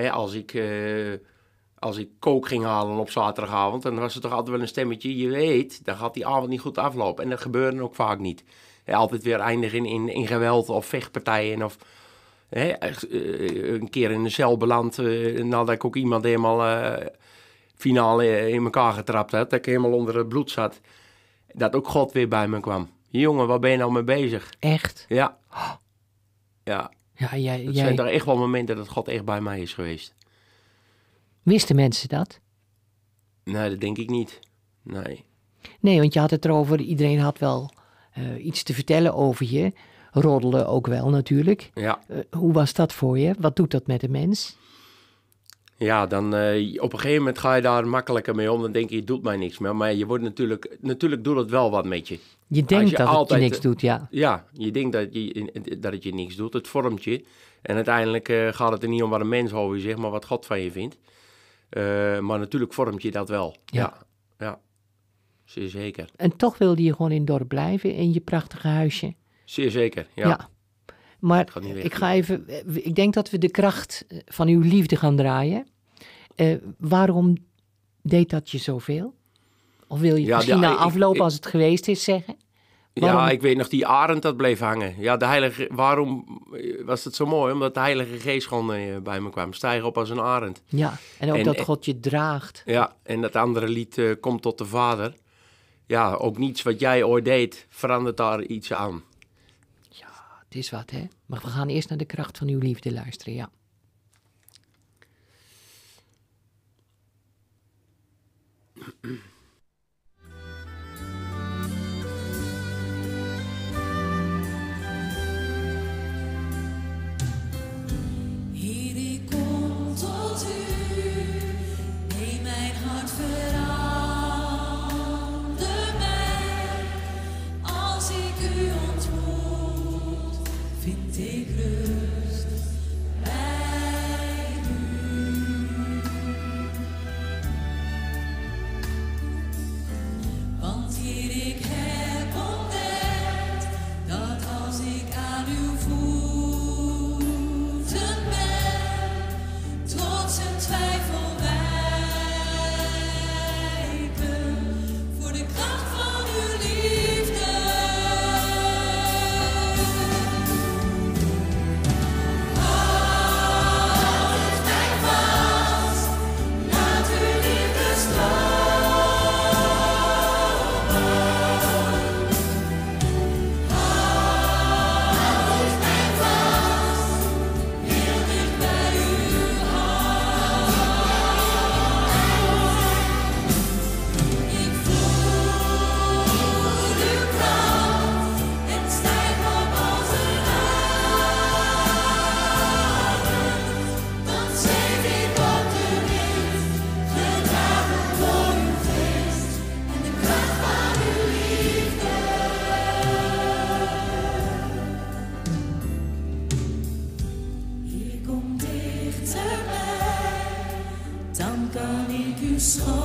Als ik kook ging halen op zaterdagavond... dan was er toch altijd wel een stemmetje. Je weet, dan gaat die avond niet goed aflopen. En dat gebeurde ook vaak niet. Altijd weer eindigen in geweld of vechtpartijen. Of een keer in een cel beland... nadat ik ook iemand helemaal finaal in elkaar getrapt had. Dat ik helemaal onder het bloed zat. Dat ook God weer bij me kwam. Jongen, waar ben je nou mee bezig? Echt? Ja. Ja. Het zijn toch echt wel momenten dat God echt bij mij is geweest. Wisten mensen dat? Nee, dat denk ik niet. Nee, want je had het erover, iedereen had wel iets te vertellen over je. Roddelen ook wel natuurlijk. Ja. Hoe was dat voor je? Wat doet dat met een mens? Ja, dan op een gegeven moment ga je daar makkelijker mee om. Dan denk je, het doet mij niks meer. Maar je wordt natuurlijk doet het wel wat met je. Je denkt dat het je niks doet, ja. Ja, je denkt dat het je niks doet. Het vormt je. En uiteindelijk gaat het er niet om wat een mens over je zegt, maar wat God van je vindt. Maar natuurlijk vormt je dat wel. Ja. Zeer zeker. En toch wilde je gewoon in het dorp blijven, in je prachtige huisje. Zeer zeker, ja. Maar ik denk dat we de kracht van uw liefde gaan draaien. Waarom deed dat je zoveel? Of wil je het misschien na afloop, als het geweest is, zeggen? Waarom? Ja, ik weet nog, die arend dat bleef hangen. Ja, waarom was het zo mooi? Omdat de Heilige Geest gewoon bij me kwam. Stijg op als een arend. Ja, en ook En- dat God je draagt. Ja, en dat andere lied, Kom tot de Vader. Ja, ook niets wat jij ooit deed, verandert daar iets aan. Het is wat, hè? Maar we gaan eerst naar de kracht van uw liefde luisteren, ja. Heer, ik kom tot u, neem mijn hart verander mij. Als ik u ontmoet, vind ik rust bij u. Want Heer, ik heb ontdekt dat als ik aan uw voeten ben, trots en twijfel wijken voor de kracht van uw liefde. Houd mij vast, laat uw liefde stromen. Houd mij vast, heel dicht bij uw hart. Ik voel uw kracht en stijg op als een arend. Dan zweef ik op de wind, gedragen door uw geest en de kracht van uw liefde. Hier komt dichterbij, dan kan ik uw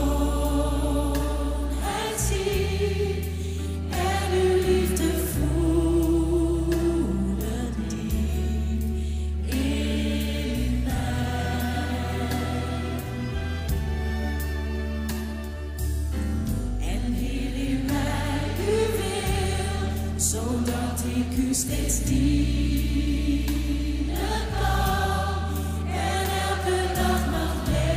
schoonheid zien en uw liefde voelen diep in mij. En Heer, leer mij uw wil, zodat ik u steeds dienen kan en elke dag mag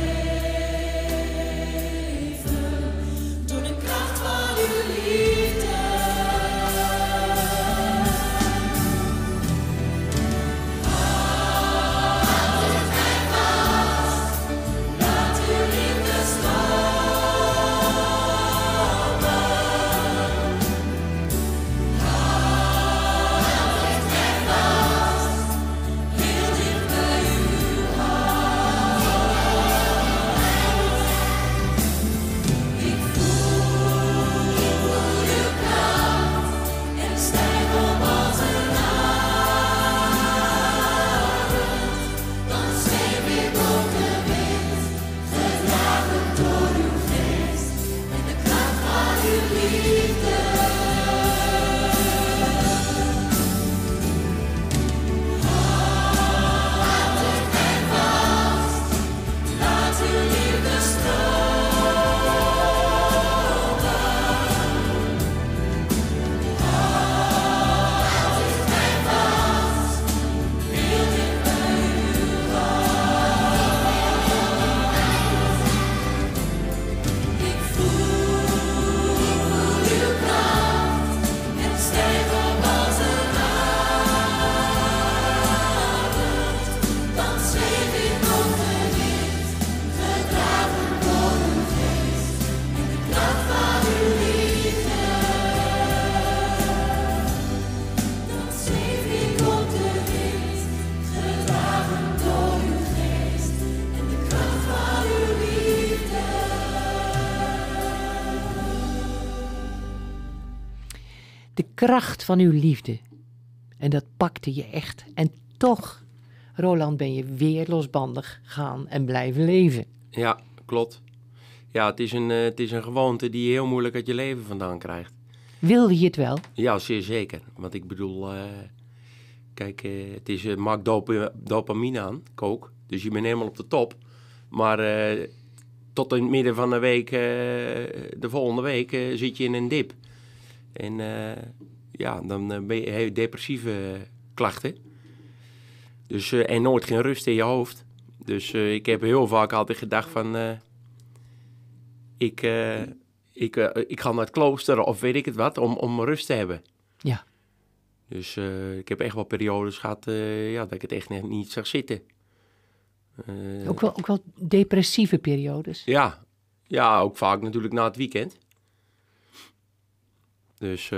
leven door de kracht van uw liefde. Houd mij vast, laat uw liefde stromen. Houd mij vast, heel dicht bij uw hart. Ik voel uw kracht en stijg op als een arend. Dan zweef ik op de wind, gedragen door uw geest en de kracht van uw liefde. Houd mij vast, laat uw liefde stromen. Houd mij vast, heel dicht bij uw hart. Ik voel uw kracht en stijg op als een arend. Dan zweef ik op de wind, gedragen door uw geest en de kracht van uw liefde. Dan zweef ik op de wind, gedragen door uw geest en de kracht van uw liefde. De kracht van uw liefde. En dat pakte je echt. En toch, Roland, ben je weer losbandig gaan en blijven leven. Ja, klopt. Ja, het is een gewoonte die je heel moeilijk uit je leven vandaan krijgt. Wilde je het wel? Ja, zeer zeker. Want ik bedoel, kijk, het maakt dopamine aan, kook. Dus je bent helemaal op de top. Maar tot in het midden van de week, de volgende week, zit je in een dip. En dan heb je depressieve klachten. Dus, en nooit geen rust in je hoofd. Dus ik heb heel vaak altijd gedacht van... Ik ga naar het klooster of weet ik het wat, om rust te hebben. Ja. Dus ik heb echt wel periodes gehad dat ik het echt niet zag zitten. Ook wel depressieve periodes. Ja, ook vaak natuurlijk na het weekend. Dus...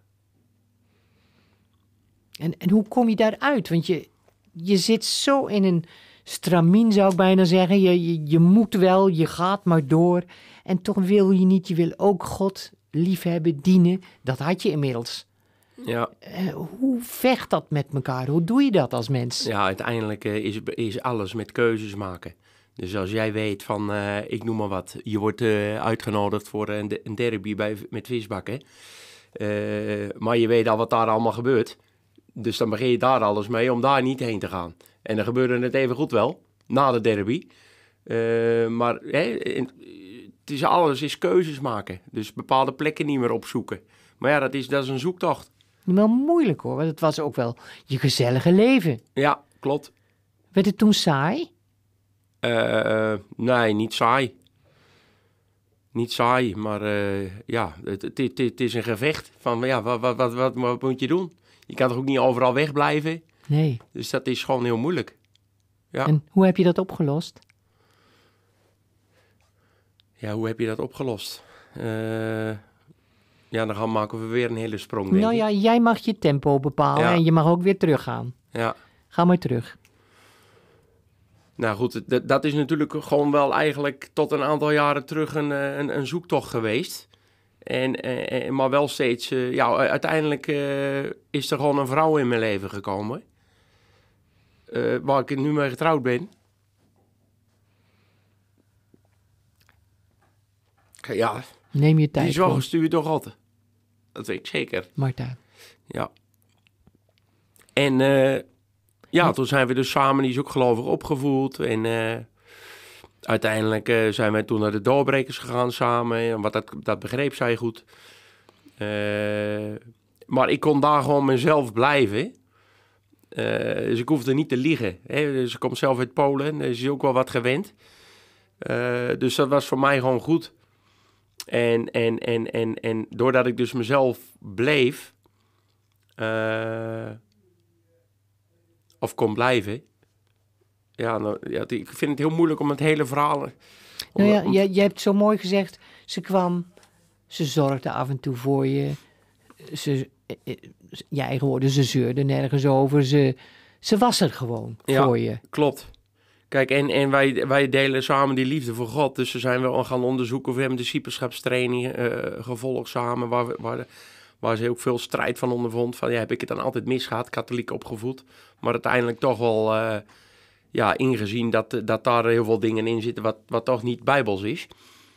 En hoe kom je daaruit? Want je zit zo in een stramien, zou ik bijna zeggen. Je moet wel, je gaat maar door. En toch wil je niet, je wil ook God liefhebben, dienen. Dat had je inmiddels. Ja. Hoe vecht dat met elkaar? Hoe doe je dat als mens? Ja, uiteindelijk is alles met keuzes maken. Dus als jij weet van, ik noem maar wat, je wordt uitgenodigd voor een derby met visbakken. Maar je weet al wat daar allemaal gebeurt. Dus dan begin je daar alles mee om daar niet heen te gaan. En dan gebeurde het even goed wel, na de derby. Maar alles is keuzes maken. Dus bepaalde plekken niet meer opzoeken. Maar ja, dat is een zoektocht. Wel moeilijk hoor, want het was ook wel je gezellige leven. Ja, klopt. Werd het toen saai? Nee, niet saai. Niet saai, maar het is een gevecht. Van ja, wat moet je doen? Je kan toch ook niet overal wegblijven? Nee. Dus dat is gewoon heel moeilijk. Ja. En hoe heb je dat opgelost? Ja, hoe heb je dat opgelost? Dan maken we weer een hele sprong, denk Nou ik. ja, jij mag je tempo bepalen Ja. en je mag ook weer teruggaan. Ja. Ga maar terug. Nou goed, dat is natuurlijk gewoon wel eigenlijk tot een aantal jaren terug een zoektocht geweest. Maar wel steeds, uiteindelijk is er gewoon een vrouw in mijn leven gekomen. Waar ik nu mee getrouwd ben. Ja, Neem je tijd. die is wel gewoon. gestuurd door God. Dat weet ik zeker. Marta. Ja. En toen zijn we dus samen, die is ook gelovig opgevoed. En uiteindelijk zijn wij toen naar de doorbrekers gegaan samen. En dat begreep zij goed. Maar ik kon daar gewoon mezelf blijven. Dus ik hoefde niet te liegen. Hè? Dus ik kom zelf uit Polen, dus is ook wel wat gewend. Dus dat was voor mij gewoon goed. En doordat ik dus mezelf bleef, of kon blijven, ik vind het heel moeilijk om het hele verhaal... Je hebt zo mooi gezegd, ze kwam, ze zorgde af en toe voor je. Je eigen woorden, ze zeurde nergens over. Ze was er gewoon voor je. Klopt. Kijk, en wij delen samen die liefde voor God. Dus we zijn wel gaan onderzoeken. We hebben discipelschapstraining gevolgd samen. Waar ze ook veel strijd van ondervond. Van heb ik het dan altijd misgehad, katholiek opgevoed. Maar uiteindelijk toch wel ingezien dat daar heel veel dingen in zitten wat toch niet bijbels is.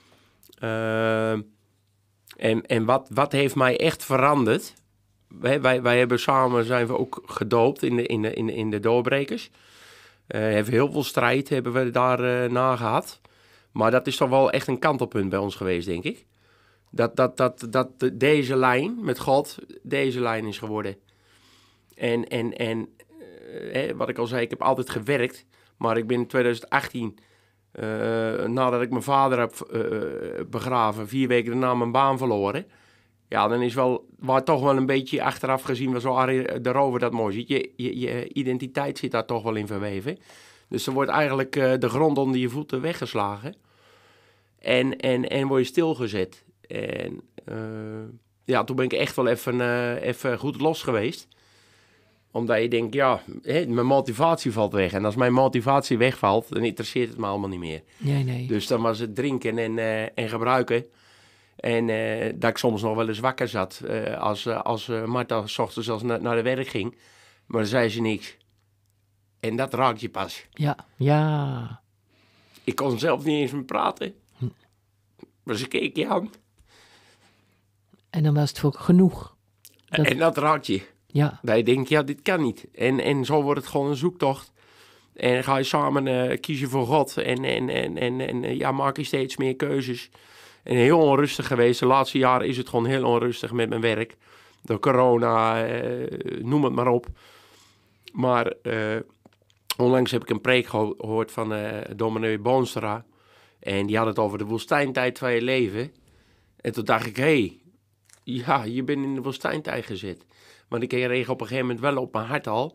En wat heeft mij echt veranderd? Wij hebben samen, zijn we ook gedoopt in de doorbrekers. Hebben heel veel strijd hebben we daar na gehad. Maar dat is toch wel echt een kantelpunt bij ons geweest, denk ik. Dat deze lijn met God, deze lijn is geworden. En wat ik al zei, ik heb altijd gewerkt. Maar ik ben in 2018, nadat ik mijn vader heb begraven, 4 weken daarna mijn baan verloren. Ja, dan is waar toch wel een beetje achteraf gezien, was Arie daarover dat mooi ziet. Je identiteit zit daar toch wel in verweven. Dus er wordt eigenlijk de grond onder je voeten weggeslagen. En word je stilgezet. En toen ben ik echt wel even goed los geweest. Omdat je denkt, mijn motivatie valt weg. En als mijn motivatie wegvalt, dan interesseert het me allemaal niet meer. Nee. Dus dan was het drinken en gebruiken. En dat ik soms nog wel eens wakker zat als Marta 's ochtends naar de werk ging. Maar dan zei ze niks. En dat raakt je pas. Ja. Ik kon zelf niet eens meer praten. Maar ze keek je aan. En dan was het voor genoeg. En dat raakt je. Ja. Dat je denkt, dit kan niet. En zo wordt het gewoon een zoektocht. En ga je samen kiezen voor God. En maak je steeds meer keuzes. En heel onrustig geweest. De laatste jaren is het gewoon heel onrustig met mijn werk. door corona, noem het maar op. Maar onlangs heb ik een preek gehoord van dominee Boonstra. En die had het over de woestijntijd van je leven. En toen dacht ik, ja, je bent in de woestijntijd gezet. Want ik kreeg op een gegeven moment wel op mijn hart al...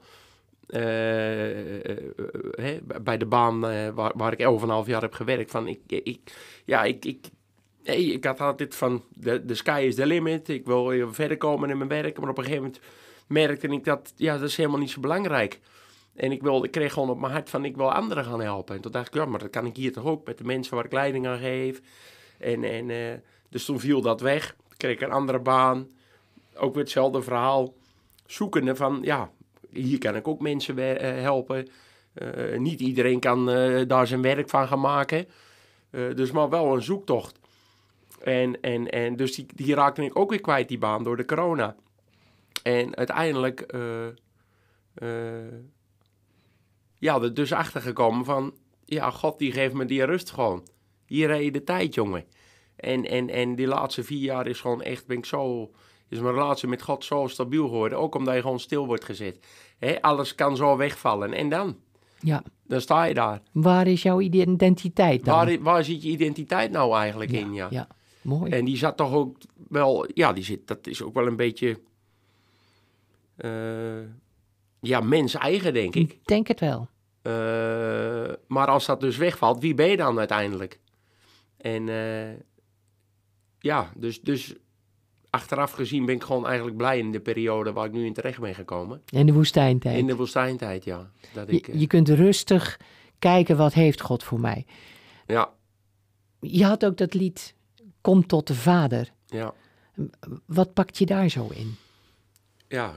bij de baan waar ik 11,5 jaar heb gewerkt. Van ik had altijd van, de sky is the limit. Ik wil verder komen in mijn werk. Maar op een gegeven moment merkte ik dat, dat is helemaal niet zo belangrijk. En ik kreeg gewoon op mijn hart van, ik wil anderen gaan helpen. En toen dacht ik, ja, maar dat kan ik hier toch ook met de mensen waar ik leiding aan geef. Dus toen viel dat weg. Toen kreeg ik een andere baan. Ook weer hetzelfde verhaal. Zoekende van, ja, hier kan ik ook mensen helpen. Niet iedereen kan daar zijn werk van gaan maken. Dus maar wel een zoektocht. En dus die raakte ik ook weer kwijt, die baan, door de corona. En uiteindelijk... er dus achtergekomen van... Ja, God die geeft me die rust gewoon. Hier reed je de tijd, jongen. En die laatste 4 jaar is gewoon echt... Is mijn relatie met God zo stabiel geworden. Ook omdat je gewoon stil wordt gezet. Alles kan zo wegvallen. En dan? Ja. Dan sta je daar. Waar is jouw identiteit dan? Waar zit je identiteit nou eigenlijk in? Ja, mooi. En die zat toch ook wel... Ja, dat is ook wel een beetje... mens-eigen, denk ik. Ik denk het wel. Maar als dat dus wegvalt, wie ben je dan uiteindelijk? En dus achteraf gezien ben ik gewoon eigenlijk blij in de periode waar ik nu in terecht ben gekomen. In de woestijntijd. In de woestijntijd, ja. Je kunt rustig kijken, wat heeft God voor mij? Ja. Je had ook dat lied, Kom tot de Vader. Ja. Wat pakt je daar zo in? Ja,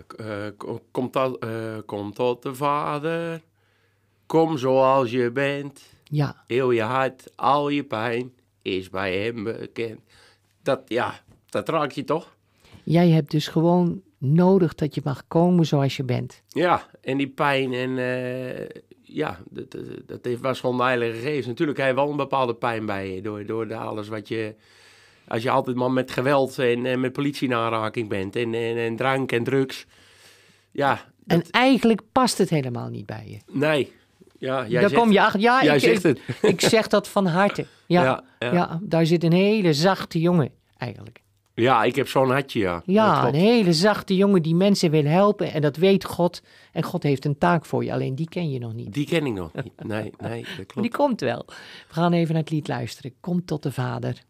kom tot de Vader, kom zoals je bent. Ja. Heel je hart, al je pijn, is bij hem bekend. Dat raakt je toch? Jij hebt dus gewoon nodig dat je mag komen zoals je bent. Ja, en die pijn en dat was gewoon de Heilige Geest. Natuurlijk heb je wel een bepaalde pijn bij je, door alles wat je... Als je altijd maar met geweld en met politie in aanraking bent en drank en drugs. Ja. En eigenlijk past het helemaal niet bij je. Nee. Ja, daar kom je achter. Ja, jij zegt het. Ik zeg dat van harte. Ja, daar zit een hele zachte jongen eigenlijk. Ja, ik heb zo'n hartje, ja. Ja, een hele zachte jongen die mensen wil helpen en dat weet God. En God heeft een taak voor je, alleen die ken je nog niet. Die ken ik nog niet. Nee, dat klopt. Die komt wel. We gaan even naar het lied luisteren. Kom tot de Vader.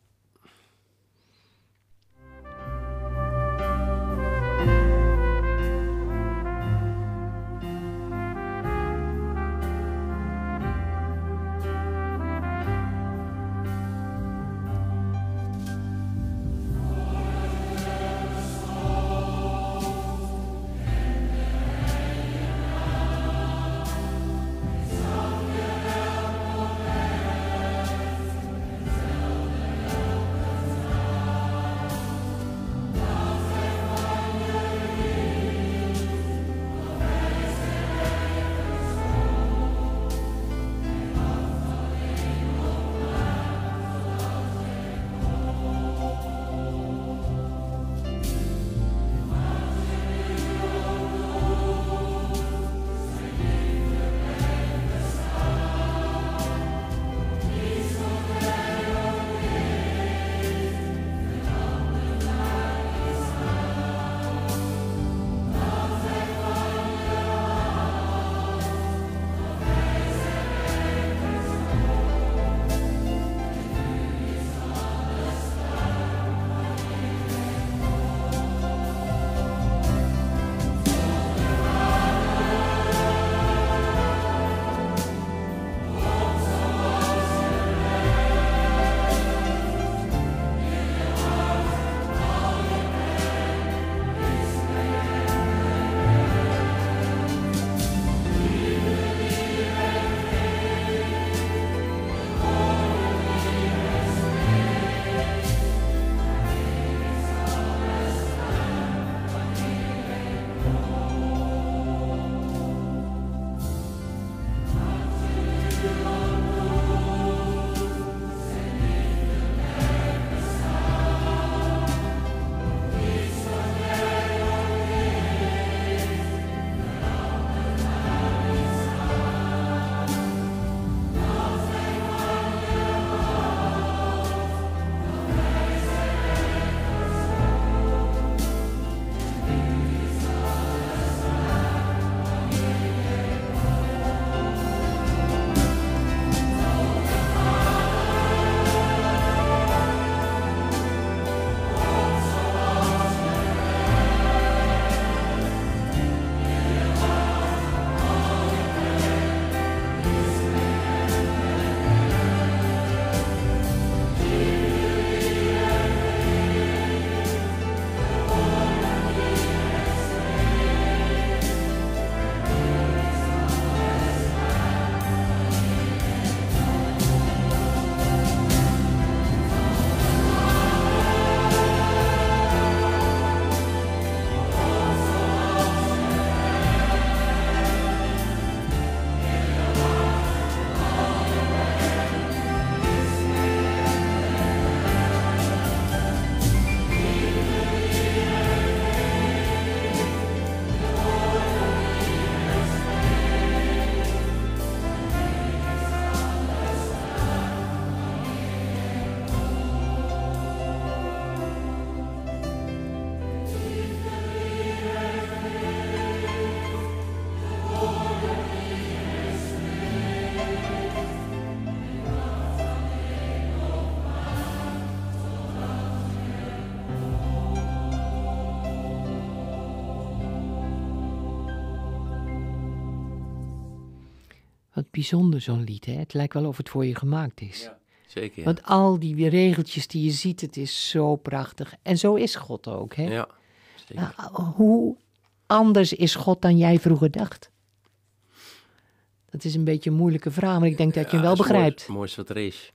bijzonder, zo'n lied. Hè? Het lijkt wel of het voor je gemaakt is. Ja, zeker. Ja. Want al die regeltjes die je ziet, het is zo prachtig. En zo is God ook. Hè? Ja, zeker. Hoe anders is God dan jij vroeger dacht? Dat is een beetje een moeilijke vraag, maar ik denk dat je hem wel dat is begrijpt. Het mooiste wat er is.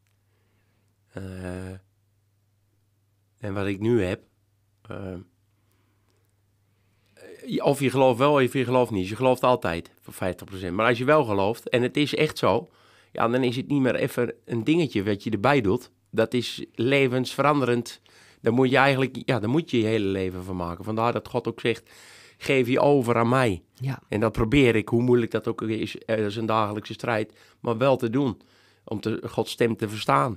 En wat ik nu heb... of je gelooft wel of je gelooft niet. Je gelooft altijd voor 50%. Maar als je wel gelooft, en het is echt zo... Ja, dan is het niet meer even een dingetje wat je erbij doet. Dat is levensveranderend. Daar moet je eigenlijk... Ja, daar moet je je hele leven van maken. Vandaar dat God ook zegt... Geef je over aan mij. Ja, En dat probeer ik, hoe moeilijk dat ook is, dat is een dagelijkse strijd, maar wel te doen. Om Gods stem te verstaan.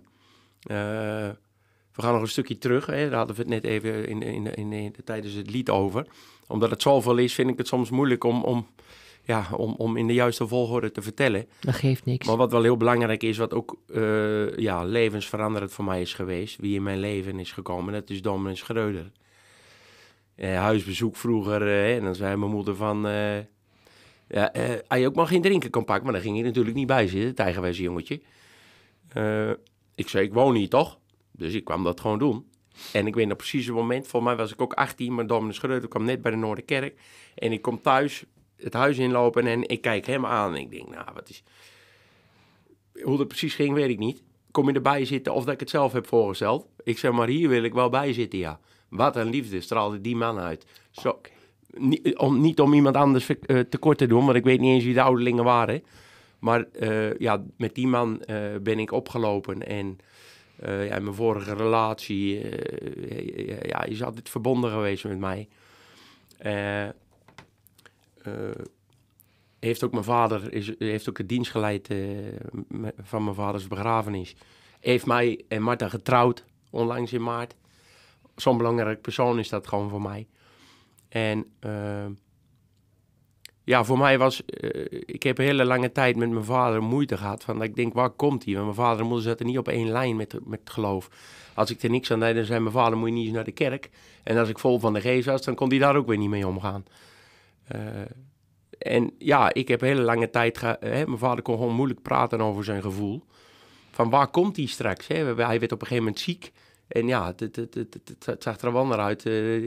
We gaan nog een stukje terug, hè, daar hadden we het net even tijdens het lied over. Omdat het zoveel is, vind ik het soms moeilijk om in de juiste volgorde te vertellen. dat geeft niks. Maar wat wel heel belangrijk is, wat ook levensveranderend voor mij is geweest, wie in mijn leven is gekomen, dat is dominee Schreuder. Huisbezoek vroeger, en dan zei mijn moeder van... hij ook maar geen drinken kan pakken, maar daar ging hij natuurlijk niet bij zitten, het eigenwijze jongetje. Ik zei, ik woon hier toch? Dus ik kwam dat gewoon doen. En ik weet nog precies het moment, volgens mij was ik ook 18, maar dominee Schreuder kwam net bij de Noorderkerk. En ik kom thuis het huis inlopen en ik kijk hem aan en ik denk, nou, wat is... Hoe dat precies ging, weet ik niet. Kom je erbij zitten of dat ik het zelf heb voorgesteld? Ik zeg, maar hier wil ik wel bij zitten, ja. Wat een liefde straalde die man uit. Zo, niet om iemand anders tekort te doen, want ik weet niet eens wie de ouderlingen waren. Maar met die man ben ik opgelopen. En mijn vorige relatie is altijd verbonden geweest met mij. Heeft ook mijn vader, heeft ook de dienst geleid van mijn vaders begrafenis. Heeft mij en Marta getrouwd, onlangs in maart. Zo'n belangrijk persoon is dat gewoon voor mij. En voor mij was... ik heb een hele lange tijd met mijn vader moeite gehad. Van dat ik denk, waar komt hij? Want mijn vader en moeder zaten niet op één lijn met geloof. Als ik er niks aan deed, dan zei mijn vader, moet je niet eens naar de kerk. En als ik vol van de geest was, dan kon hij daar ook weer niet mee omgaan. Ik heb een hele lange tijd... mijn vader kon gewoon moeilijk praten over zijn gevoel. Van waar komt hij straks? Hè? Hij werd op een gegeven moment ziek. En ja, het zag er wel naar uit.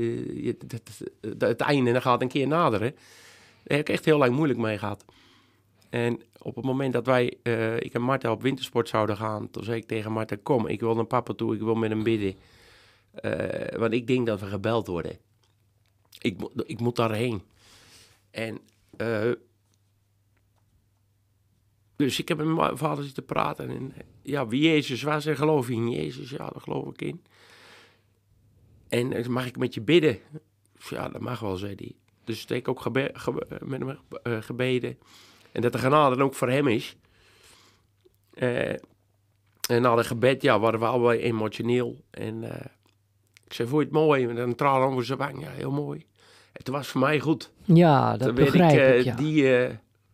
Het einde dan gaat een keer naderen. Daar heb ik echt heel lang moeilijk mee gehad. En op het moment dat ik en Marta op wintersport zouden gaan... toen zei ik tegen Marta, kom, ik wil naar papa toe, ik wil met hem bidden. Want ik denk dat we gebeld worden. Ik moet daarheen. En... Dus ik heb met mijn vader zitten praten. En wie Jezus was en geloof je in Jezus? Ja, daar geloof ik in. En mag ik met je bidden? Ja, dat mag wel, zei hij. Dus ik heb ook met hem gebeden. En dat de genade dan ook voor hem is. En na het gebed, waren we allebei emotioneel. En ik zei, vond je het mooi? Met een traan over zijn wang. Ja, heel mooi. Het was voor mij goed. Ja, dat begrijp ik, ja.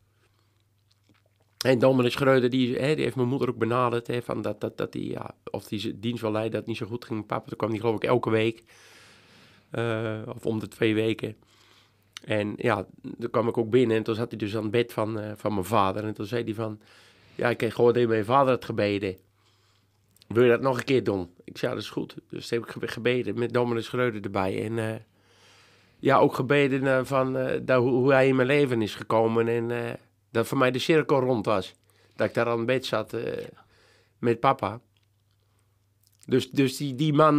En dominee Schreuder, die heeft mijn moeder ook benaderd. Van dat die, of die zijn dienst wel leidde, dat het niet zo goed ging met papa. Toen kwam die geloof ik elke week. Of om de 2 weken. En ja, toen kwam ik ook binnen. En toen zat hij dus aan het bed van mijn vader. En toen zei hij van... Ja, ik heb gehoord dat mijn vader had gebeden. Wil je dat nog een keer doen? Ik zei, ja, dat is goed. Dus toen heb ik gebeden met dominee Schreuder erbij. En ook gebeden van hoe hij in mijn leven is gekomen. En... dat voor mij de cirkel rond was. Dat ik daar aan het bed zat met papa. Dus die man,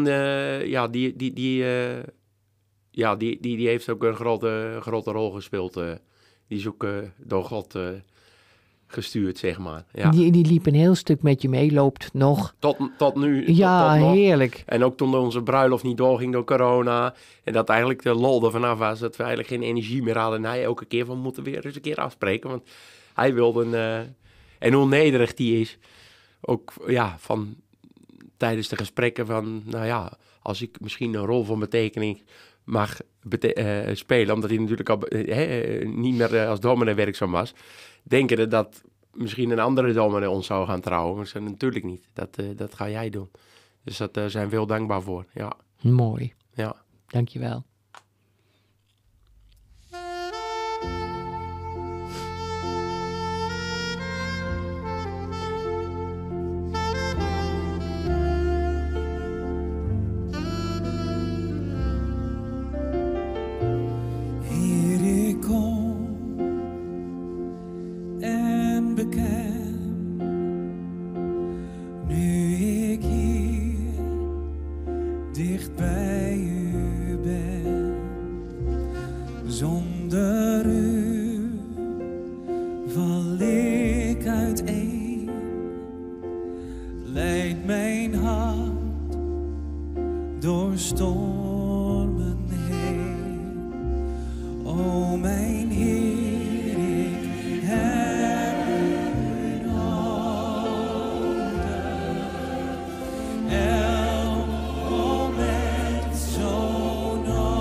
die heeft ook een grote rol gespeeld. Die is ook door God gestuurd, zeg maar. Ja. Die liep een heel stuk met je mee, loopt nog. Tot nu. Ja, tot nog. Heerlijk. En ook toen onze bruiloft niet doorging door corona. En dat eigenlijk de lol er vanaf was. Dat we eigenlijk geen energie meer hadden. En hij elke keer van moeten weer eens een keer afspreken. Want hij wilde en hoe nederig die is. Ook van tijdens de gesprekken van... als ik misschien een rol van betekenis mag spelen. Omdat hij natuurlijk al niet meer als dominee werkzaam was. Denken dat misschien een andere dominee ons zou gaan trouwen. Maar ze natuurlijk niet. Dat ga jij doen. Dus daar zijn we heel dankbaar voor. Ja. Mooi. Ja. Dankjewel. dicht bij u ben. Zonder u val ik uiteen. Leidt mijn hart door stormen heen. O mijn Heer, ik heb u nodig. Elk moment zo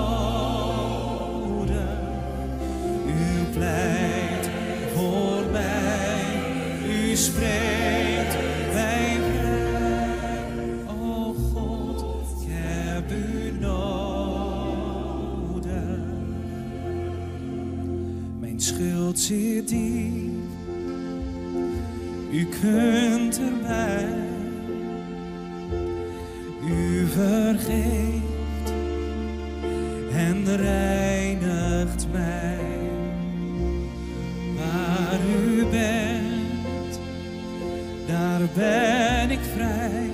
nodig. U pleit voor mij, u spreekt mij vrij. O God, ik heb u nodig. Mijn schuld zit diep, u kunt erbij. U vergeeft en reinigt mij. Waar u bent, daar ben ik vrij.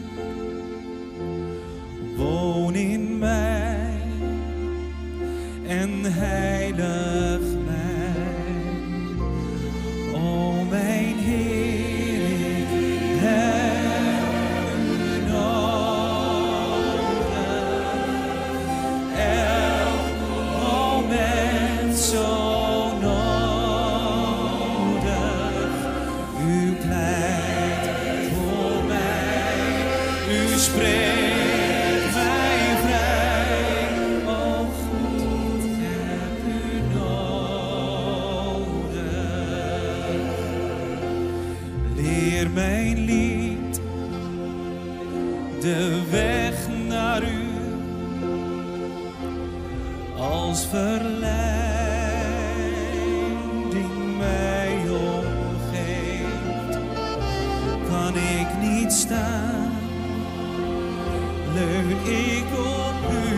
Woon in mij en heilig mij. O mijn Heer, ik heb u nodig. Elk moment zo nodig. U pleit voor mij, u spreekt mij vrij. O God, ik heb u nodig. Leer mijn lied, de weg naar u. Als verleiding mij omgeeft, kan ik niet staan, leun ik op u.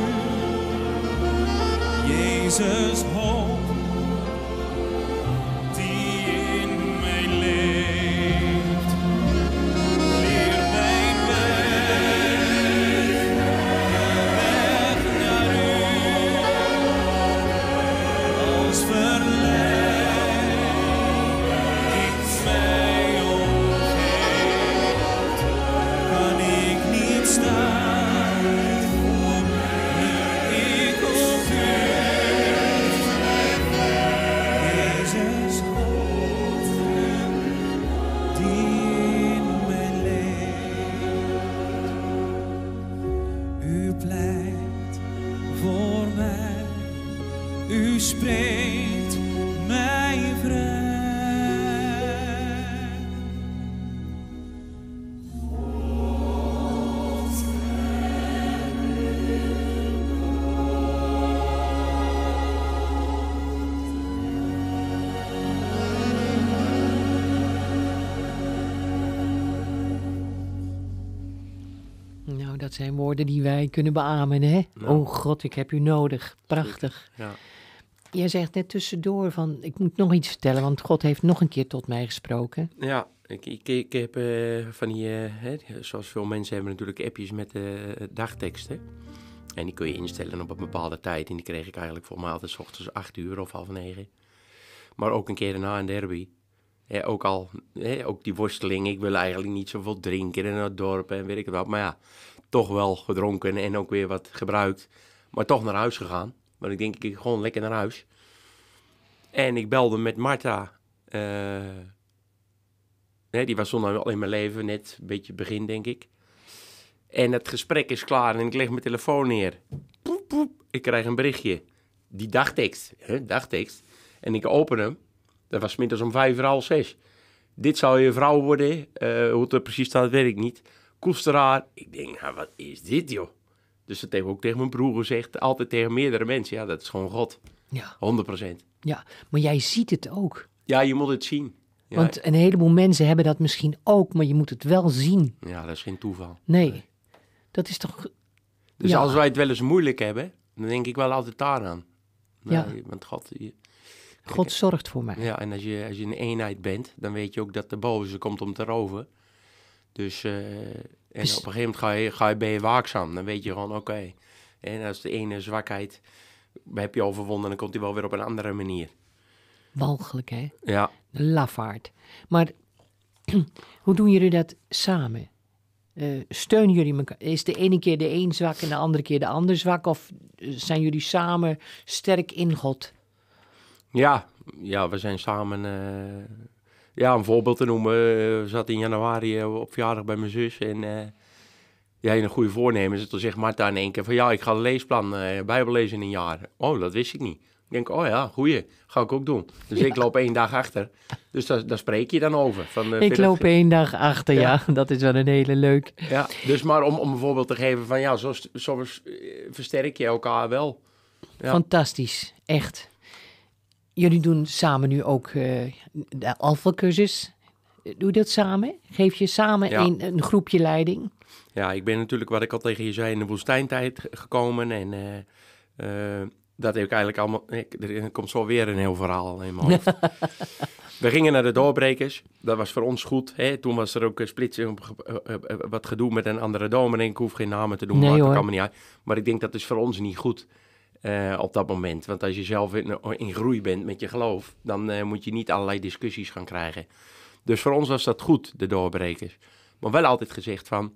Jezus, hoop die in mij leeft. Leer mijn weg naar u. Als verleiding mij omgeeft, kan ik niet staan, leun ik op u. Jezus, hoop die in mij leeft. U pleit voor mij, u spreekt mij vrij. Nou, dat zijn woorden die wij kunnen beamen, hè? Nou. Oh God, ik heb u nodig. Prachtig. Ja. Jij zegt net tussendoor van, ik moet nog iets vertellen, want God heeft nog een keer tot mij gesproken. Ja, ik heb van die, zoals veel mensen hebben natuurlijk appjes met dagteksten. En die kun je instellen op een bepaalde tijd. En die kreeg ik eigenlijk voor mij altijd 's ochtends 8 uur of 8:30. Maar ook een keer daarna een derby. Ook die worsteling, ik wil eigenlijk niet zoveel drinken in het dorp en weet ik wat. Maar ja, toch wel gedronken en ook weer wat gebruikt. Maar toch naar huis gegaan. Maar ik denk, ik ga gewoon lekker naar huis. En ik belde met Marta. Die was zondag al in mijn leven, net een beetje begin, denk ik. En het gesprek is klaar en ik leg mijn telefoon neer. Poep, poep. Ik krijg een berichtje. Die dagtekst. Dagtekst. En ik open hem. Dat was 's middags om 5:30. Dit zou je vrouw worden. Hoe het er precies staat, weet ik niet. Koesteraar. Ik denk, nou, wat is dit, joh? Dus dat heb ik ook tegen mijn broer gezegd. Altijd tegen meerdere mensen. Ja, dat is gewoon God. Ja, 100%. ja, maar jij ziet het ook. Ja, je moet het zien. Ja, Want een heleboel mensen hebben dat misschien ook, maar je moet het wel zien. ja, dat is geen toeval. Nee, dat is toch... Dus ja. als wij het wel eens moeilijk hebben, dan denk ik wel altijd daaraan. Ja. Want God... God zorgt voor mij. Ja, en als je een eenheid bent, dan weet je ook dat de boze komt om te roven. Dus En Dus- op een gegeven moment ben je waakzaam. Dan weet je gewoon, oké. En als de ene zwakheid heb je overwonnen, dan komt hij wel weer op een andere manier. Walgelijk, hè? Ja, Lafaard. Maar hoe doen jullie dat samen? Steunen jullie elkaar? Is de ene keer de een zwak en de andere keer de ander zwak? Of zijn jullie samen sterk in God? ja, we zijn samen... ja, een voorbeeld te noemen. We zaten in januari op verjaardag bij mijn zus. En ja, in een goede voornemen. Toen zegt Marta in één keer van... Ja, ik ga een leesplan Bijbel lezen in een jaar. Oh, dat wist ik niet. Ik denk, oh ja, goeie. Ga ik ook doen. Dus ik loop 1 dag achter. Dus daar spreek je dan over. Ik loop 1 dag achter, ja. Dat is wel een hele leuk. Ja, dus maar om een voorbeeld te geven van... Ja, zo versterk je elkaar wel. Ja. Fantastisch, echt. Jullie doen samen nu ook de Alpha-cursus. Doe je dat samen? Geef je samen Ja. een groepje leiding? Ja, ik ben natuurlijk, wat ik al tegen je zei, in de woestijntijd gekomen. En dat heb ik eigenlijk allemaal... Er komt zo weer een heel verhaal in mijn hoofd. We gingen naar de doorbrekers. Dat was voor ons goed. Hè? Toen was er ook splitsing, wat gedoe met een andere dominee. Ik hoef geen namen te doen, Nee, maar dat hoor. kan me niet uit. Maar ik denk dat is voor ons niet goed op dat moment. Want als je zelf in groei bent met je geloof, dan moet je niet allerlei discussies gaan krijgen. Dus voor ons was dat goed, de doorbrekers. Maar wel altijd gezegd van...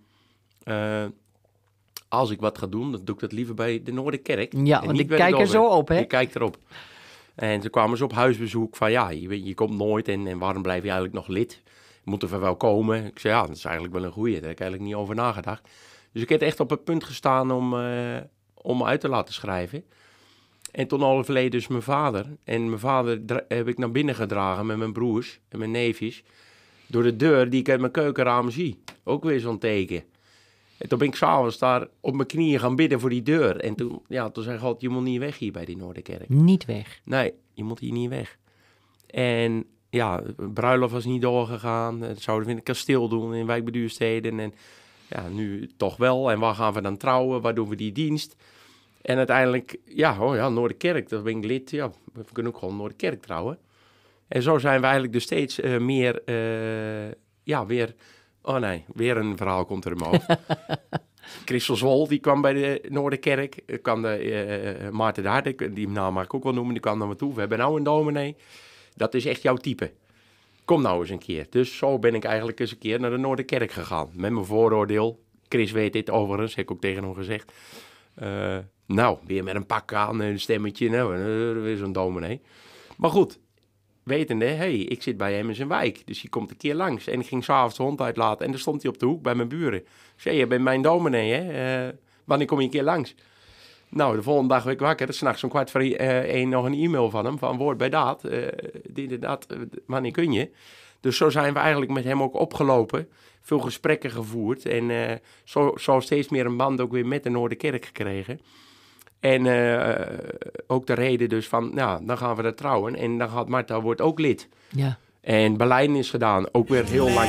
als ik wat ga doen, dan doe ik dat liever bij de Noorderkerk. Ja, en want niet ik bij de kijk er zo Doorbreker. op, hè? Ik kijk erop. En toen kwamen ze op huisbezoek van, ja, je komt nooit en waarom blijf je eigenlijk nog lid? Moeten we wel komen? Ik zei, ja, dat is eigenlijk wel een goeie. Daar heb ik eigenlijk niet over nagedacht. Dus ik heb echt op het punt gestaan om uit te laten schrijven. En toen overleed dus mijn vader. En mijn vader heb ik naar binnen gedragen met mijn broers en mijn neefjes. Door de deur die ik uit mijn keukenraam zie. Ook weer zo'n teken. En toen ben ik s'avonds daar op mijn knieën gaan bidden voor die deur. En toen zei God, je moet niet weg hier bij die Noorderkerk. Niet weg. Nee, je moet hier niet weg. En ja, de bruiloft was niet doorgegaan. Dat zouden we in het kasteel doen in wijkbeduursteden. En ja, nu toch wel. En waar gaan we dan trouwen? Waar doen we die dienst? En uiteindelijk, Noorderkerk, daar ben ik lid. Ja, we kunnen ook gewoon Noorderkerk trouwen. En zo zijn we eigenlijk dus steeds meer, weer... Oh nee, weer een verhaal komt er in mijn hoofd. Christel Zwol, die kwam bij de Noorderkerk. Kwam Maarten de Hart, die naam mag ik ook wel noemen, die kwam naar me toe. We hebben nou een dominee. Dat is echt jouw type. Kom nou eens een keer. Dus zo ben ik eigenlijk eens een keer naar de Noorderkerk gegaan. Met mijn vooroordeel. Chris weet dit overigens, heb ik ook tegen hem gezegd. Weer met een pak aan, een stemmetje. Weer zo'n dominee. Maar goed, wetende, ik zit bij hem in zijn wijk. Dus hij komt een keer langs. En ik ging s'avonds de hond uitlaten. En dan stond hij op de hoek bij mijn buren. Ik zei, je bent mijn dominee, hè? Wanneer kom je een keer langs? Nou, de volgende dag werd ik wakker. 's Nachts om 1:15 nog een e-mail van hem. Van woord bij daad. Dit en dat. Wanneer kun je? Dus zo zijn we eigenlijk met hem ook opgelopen. Veel gesprekken gevoerd. En zo steeds meer een band ook weer met de Noorderkerk gekregen. En ook de reden dus van, dan gaan we daar trouwen. En dan gaat Marta, wordt ook lid. Ja. En belijdenis gedaan. Ook weer heel lang.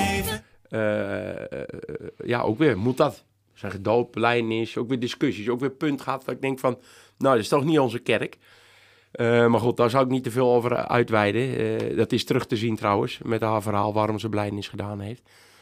Ook weer, moet dat? Zijn gedoopt, belijdenis, ook weer discussies. Ook weer punt gehad dat ik denk van, dat is toch niet onze kerk. Maar goed, daar zou ik niet te veel over uitweiden. Dat is terug te zien trouwens, met haar verhaal waarom ze belijdenis gedaan heeft.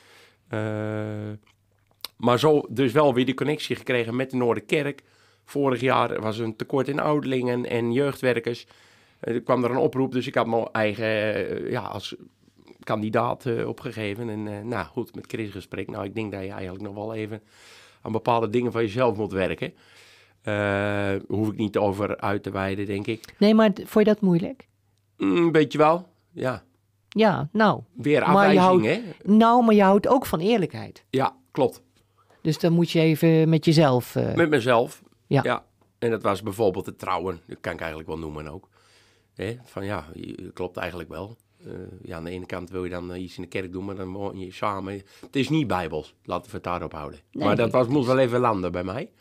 Maar zo dus wel weer die connectie gekregen met de Noorderkerk. Vorig jaar was er een tekort in ouderlingen en jeugdwerkers. Er kwam er een oproep, dus ik had mijn eigen als kandidaat opgegeven. En goed, met Chris gesprek. Nou, ik denk dat je eigenlijk nog wel even aan bepaalde dingen van jezelf moet werken. Hoef ik niet over uit te wijden, denk ik. Nee, maar vond je dat moeilijk? Een beetje wel, ja. Ja, nou. Weer Maar afwijzing, hè? Maar je houdt ook van eerlijkheid. Ja, klopt. Dus dan moet je even met jezelf... Met mezelf. Ja. En dat was bijvoorbeeld het trouwen. Dat kan ik eigenlijk wel noemen ook. Van klopt eigenlijk wel. Aan de ene kant wil je dan iets in de kerk doen, maar dan woon je samen. Het is niet bijbels, laten we het daarop houden. Nee, maar dat moest wel even landen bij mij.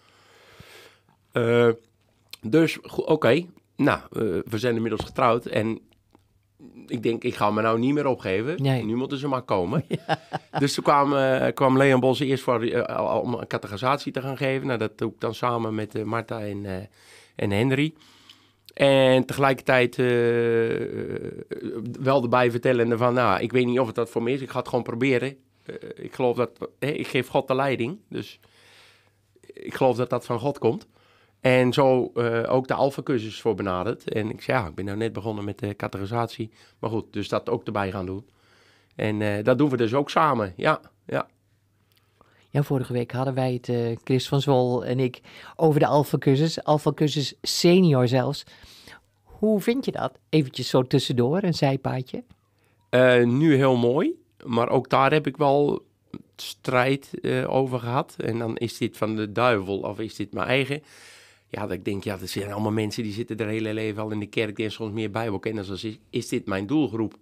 Dus, oké. We zijn inmiddels getrouwd en ik denk, ik ga me nou niet meer opgeven. Nee. Nu moeten ze maar komen. Ja. Dus toen kwam Leon Bos eerst voor om een catechisatie te gaan geven. Nou, dat doe ik dan samen met Marta en Henry. En tegelijkertijd wel erbij vertellen van, ik weet niet of het dat voor me is. Ik ga het gewoon proberen. ik geloof dat... ik geef God de leiding, dus ik geloof dat dat van God komt. En zo ook de alfacursus voor benaderd. En ik zei, ik ben nou net begonnen met de categorisatie. Maar goed, dus dat ook erbij gaan doen. En dat doen we dus ook samen, ja. Ja, vorige week hadden wij het, Chris van Zwol en ik, over de alfacursus senior zelfs. Hoe vind je dat? Eventjes zo tussendoor, een zijpaadje. Nu heel mooi, maar ook daar heb ik wel strijd over gehad. En dan is dit van de duivel of is dit mijn eigen? Ja, dat ik denk, dat zijn allemaal mensen die zitten er hele leven al in de kerk, die soms meer Bijbel kennen als ik. Is dit mijn doelgroep?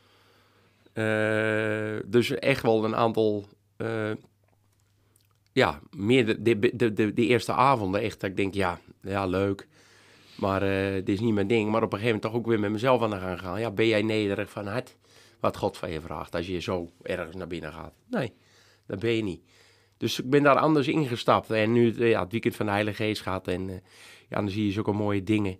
Dus echt wel een aantal... meer de eerste avonden echt dat ik denk, ja leuk, maar dit is niet mijn ding. Maar op een gegeven moment toch ook weer met mezelf aan de gang gaan. Ja, ben jij nederig van hart wat God van je vraagt als je zo ergens naar binnen gaat? Nee, dat ben je niet. Dus ik ben daar anders ingestapt en nu het weekend van de Heilige Geest gaat en dan zie je zulke mooie dingen.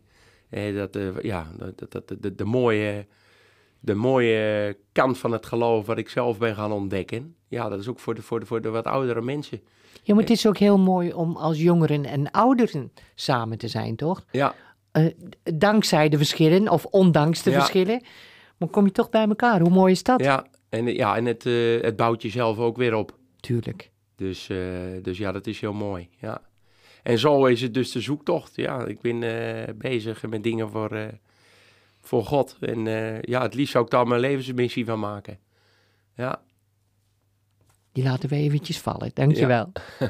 De mooie kant van het geloof wat ik zelf ben gaan ontdekken. Ja, dat is ook voor de wat oudere mensen. Ja, maar het is ook heel mooi om als jongeren en ouderen samen te zijn, toch? Ja. Dankzij de verschillen of ondanks de verschillen. Maar kom je toch bij elkaar. Hoe mooi is dat? Ja, en het bouwt jezelf ook weer op. Tuurlijk. Dus dat is heel mooi, ja. En zo is het dus de zoektocht. Ja, ik ben bezig met dingen voor God. En het liefst zou ik daar mijn levensmissie van maken. Ja. Die laten we eventjes vallen. Dankjewel. Ja.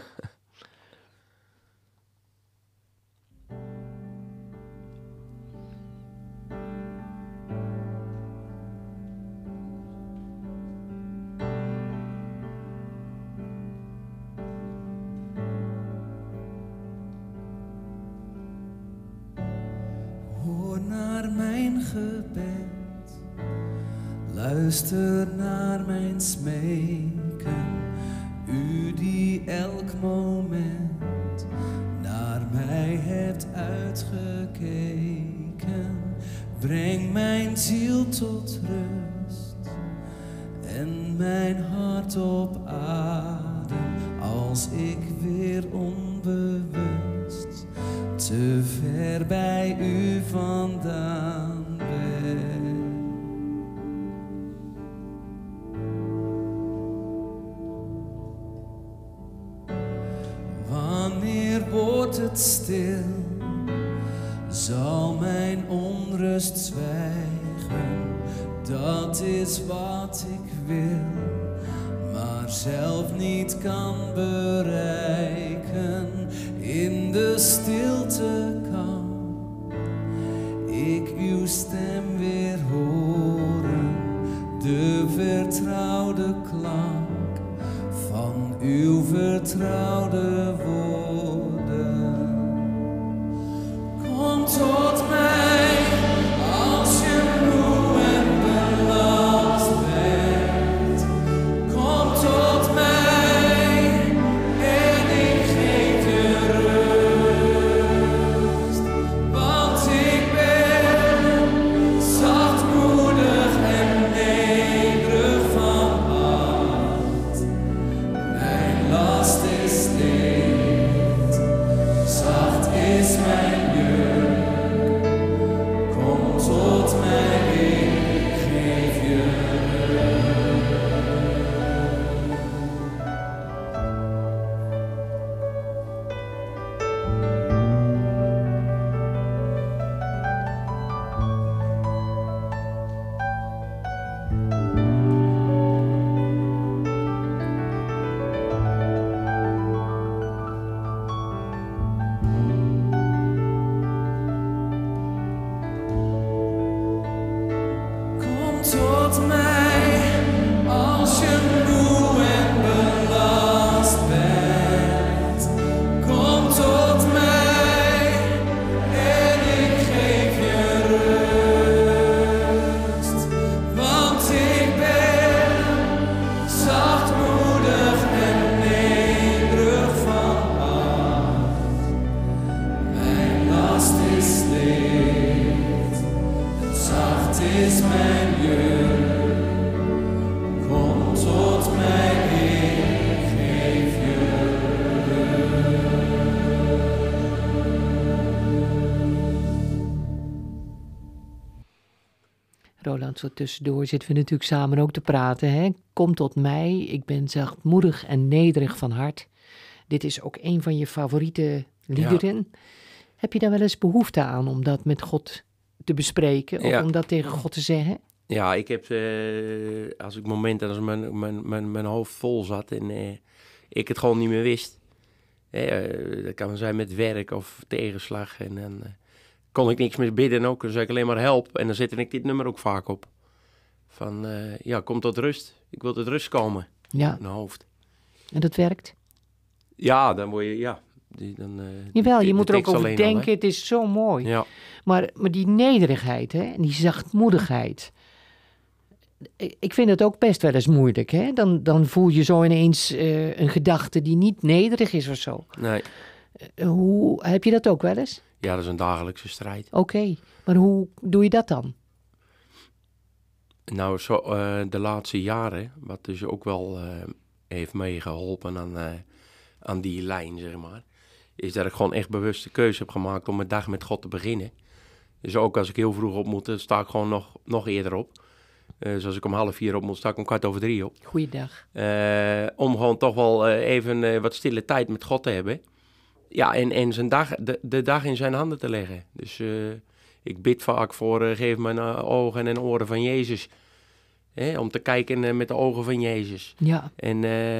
Hoor naar mijn gebed, luister naar mijn smeken, u die elk moment naar mij hebt uitgekeken. Breng mijn ziel tot rust en mijn hart op adem, als ik weer onbewust te ver bij u vandaan ben. Wanneer wordt het stil, zal mijn onrust zwijgen. Dat is wat ik wil, maar zelf niet kan bereiken. In de stilte kan ik uw stem weer horen, de vertrouwde klank van uw vertrouwde woorden. Kom tot mij als je moe en belast bent. Kom tot mij en ik geef je rust. Want ik ben zachtmoedig en nederig van hart. Mijn last is licht, zacht is mijn juk. Kom tot mij, ik geef je Kom tot mij als je moe en belast bent. Kom tot mij en ik geef je rust. Want ik ben zachtmoedig en nederig van hart. Mijn last is licht, zacht is mijn juk. Roland, zo tussendoor zitten we natuurlijk samen ook te praten. Hè? Kom tot mij, ik ben zachtmoedig en nederig van hart. Dit is ook een van je favoriete liederen. Heb je daar wel eens behoefte aan om dat met God te bespreken? Of om dat tegen God te zeggen? Ja, ik heb, als ik momenten als mijn hoofd vol zat en ik het gewoon niet meer wist. Dat kan zijn met werk of tegenslag. En dan kon ik niks meer bidden ook. Dan zei ik alleen maar help. En dan zette ik dit nummer ook vaak op. Van, kom tot rust. Ik wil tot rust komen. Ja. In mijn hoofd. En dat werkt? Ja, dan word je, Jawel, je moet er ook over alleen denken. al, Het is zo mooi. ja. Maar die nederigheid, hè, en die zachtmoedigheid. Ik vind het ook best wel eens moeilijk. Hè? Dan voel je zo ineens een gedachte die niet nederig is of zo. Nee. Heb je dat ook wel eens? Ja, dat is een dagelijkse strijd. Oké, maar hoe doe je dat dan? Nou, de laatste jaren, wat dus ook wel heeft meegeholpen aan die lijn, zeg maar, is dat ik gewoon echt bewust de keuze heb gemaakt om mijn dag met God te beginnen. Dus ook als ik heel vroeg op moet, dan sta ik gewoon nog eerder op. Dus als ik om 3:30 op moet, sta ik om 2:15 op. Goeiedag. Om gewoon toch wel even wat stille tijd met God te hebben. Ja, en zijn de dag in zijn handen te leggen. Dus ik bid vaak voor, geef mijn ogen en oren van Jezus. Om te kijken met de ogen van Jezus. Ja. En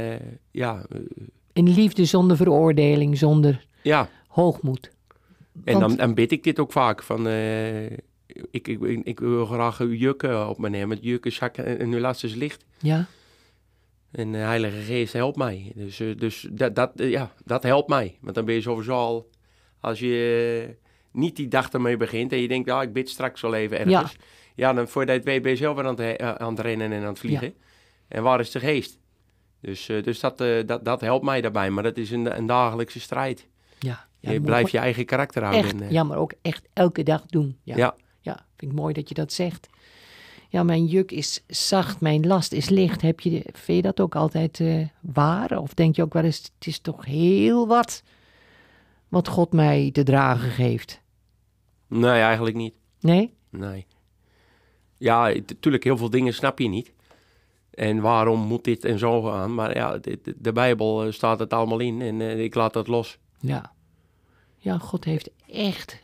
In liefde zonder veroordeling, zonder ja. hoogmoed. En dan bid ik dit ook vaak van... Ik wil graag uw jukken op me nemen. Met jukken zakken en uw last is licht. Ja. En de Heilige Geest helpt mij. Dus dat helpt mij. Want dan ben je sowieso al... Als je niet die dag ermee begint en je denkt... ik bid straks wel even ergens. Ja, dan voordat je het weet ben je zelf weer aan het rennen en aan het vliegen. Ja. En waar is de Geest? Dus dat helpt mij daarbij. Maar dat is een dagelijkse strijd. Ja. Je blijft je eigen karakter houden. Echt, maar ook echt elke dag doen. Ja, vind ik mooi dat je dat zegt. Ja, mijn juk is zacht, mijn last is licht. Vind je dat ook altijd waar? Of denk je ook wel eens, het is toch heel wat God mij te dragen geeft? Nee, eigenlijk niet. Nee? Nee. Ja, natuurlijk, heel veel dingen snap je niet. En waarom moet dit en zo aan? Maar ja, de Bijbel staat het allemaal in en ik laat dat los. Ja. Ja, God heeft echt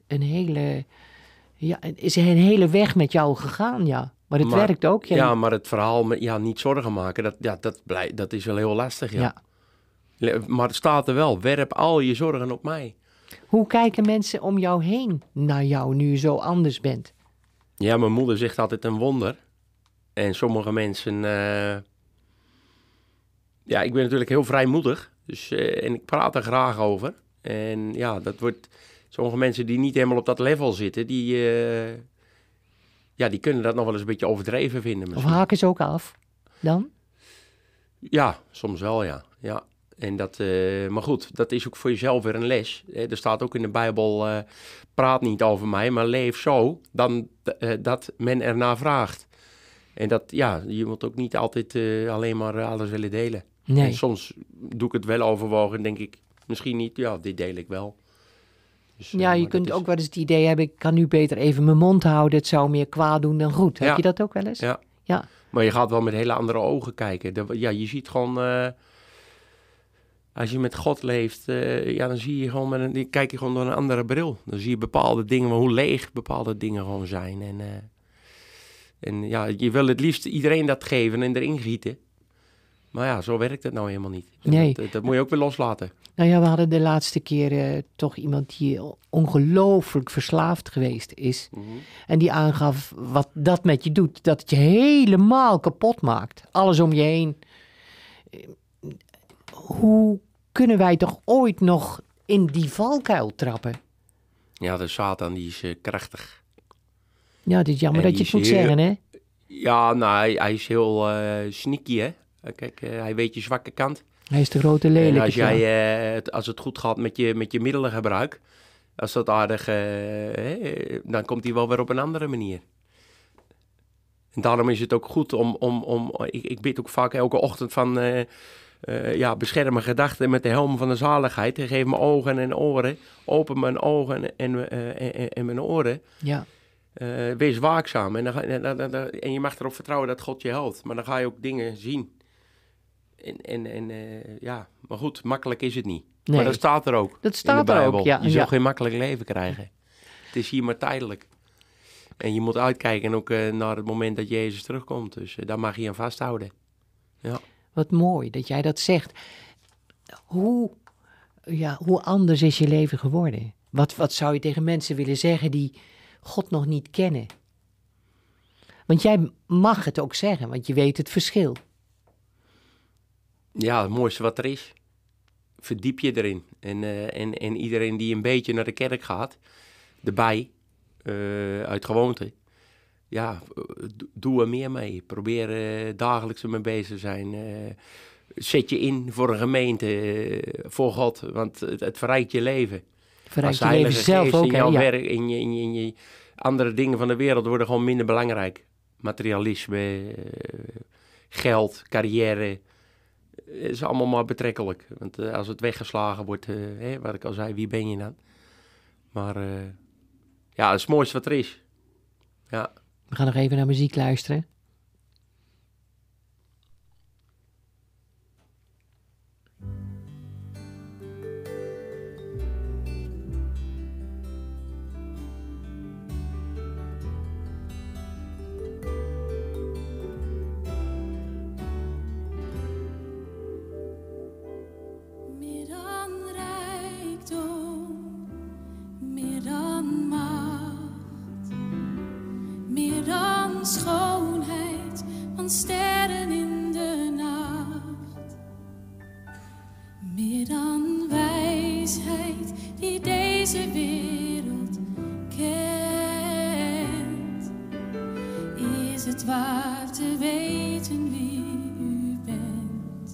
is een hele weg met jou gegaan, ja. Maar het werkt ook. Ja, maar het verhaal met niet zorgen maken, dat is wel heel lastig, ja. Maar het staat er wel, werp al je zorgen op mij. Hoe kijken mensen om jou heen naar jou, nu je zo anders bent? Ja, mijn moeder zegt altijd een wonder. En sommige mensen... ik ben natuurlijk heel vrijmoedig. Dus, en ik praat er graag over. En ja, dat wordt... Sommige mensen die niet helemaal op dat level zitten, die kunnen dat nog wel eens een beetje overdreven vinden. Misschien. Of haken ze ook af dan? Ja, soms wel, ja. En maar goed, dat is ook voor jezelf weer een les. Er staat ook in de Bijbel, praat niet over mij, maar leef zo dan dat men ernaar vraagt. En je moet ook niet altijd alleen maar alles willen delen. Nee. En soms doe ik het wel overwogen en denk ik, misschien niet, dit deel ik wel. Dus, je kunt ook wel eens het idee hebben, ik kan nu beter even mijn mond houden, het zou meer kwaad doen dan goed. Heb je dat ook wel eens? Ja. Maar je gaat wel met hele andere ogen kijken. Je ziet gewoon, als je met God leeft, dan zie je gewoon, kijk je gewoon door een andere bril. Dan zie je bepaalde dingen, hoe leeg bepaalde dingen gewoon zijn. En je wil het liefst iedereen dat geven en erin gieten. Maar ja, zo werkt het nou helemaal niet. Nee. Dat moet je ook weer loslaten. Nou ja, we hadden de laatste keer toch iemand die ongelooflijk verslaafd geweest is. Mm-hmm. En die aangaf wat dat met je doet. Dat het je helemaal kapot maakt. Alles om je heen. Hoe kunnen wij toch ooit nog in die valkuil trappen? Ja, de Satan die is krachtig. Ja, het is jammer dat je het moet zeggen, hè? Ja, nou, hij is heel sneaky, hè? Kijk, hij weet je zwakke kant. Hij is de grote lelijke. En als jij, als het goed gaat met je middelengebruik, als dat aardig, dan komt hij wel weer op een andere manier. En daarom is het ook goed ik bid ook vaak elke ochtend van, bescherm mijn gedachten met de helm van de zaligheid. Geef me ogen en oren, open mijn ogen en mijn oren. Ja. Wees waakzaam. En je mag erop vertrouwen dat God je helpt. Maar dan ga je ook dingen zien. Ja, maar goed, makkelijk is het niet. Nee. Maar dat staat er ook. Dat staat in de er Bijbel. ook, ja. Je zult Ja. geen makkelijk leven krijgen. Het is hier maar tijdelijk. En je moet uitkijken ook naar het moment dat Jezus terugkomt. Dus daar mag je aan vasthouden. Ja. Wat mooi dat jij dat zegt. Hoe anders is je leven geworden? Wat zou je tegen mensen willen zeggen die God nog niet kennen? Want jij mag het ook zeggen, want je weet het verschil. Ja, het mooiste wat er is. Verdiep je erin. En iedereen die een beetje naar de kerk gaat, erbij, uit gewoonte. Ja, doe er meer mee. Probeer dagelijks ermee bezig te zijn. Zet je in voor een gemeente, voor God. Want het verrijkt je leven. Verrijkt Als je de leven Heilige zelf Geest ook, in hè? jouw Ja. werk, in je andere dingen van de wereld worden gewoon minder belangrijk. Materialisme, geld, carrière. Is allemaal maar betrekkelijk. Want als het weggeslagen wordt, wat ik al zei, wie ben je dan? Maar ja, het is het mooiste wat er is. Ja. We gaan nog even naar muziek luisteren. Meer dan rijkdom, meer dan macht, meer dan schoonheid van sterren in de nacht, meer dan wijsheid die deze wereld kent, is het waard te weten wie u bent.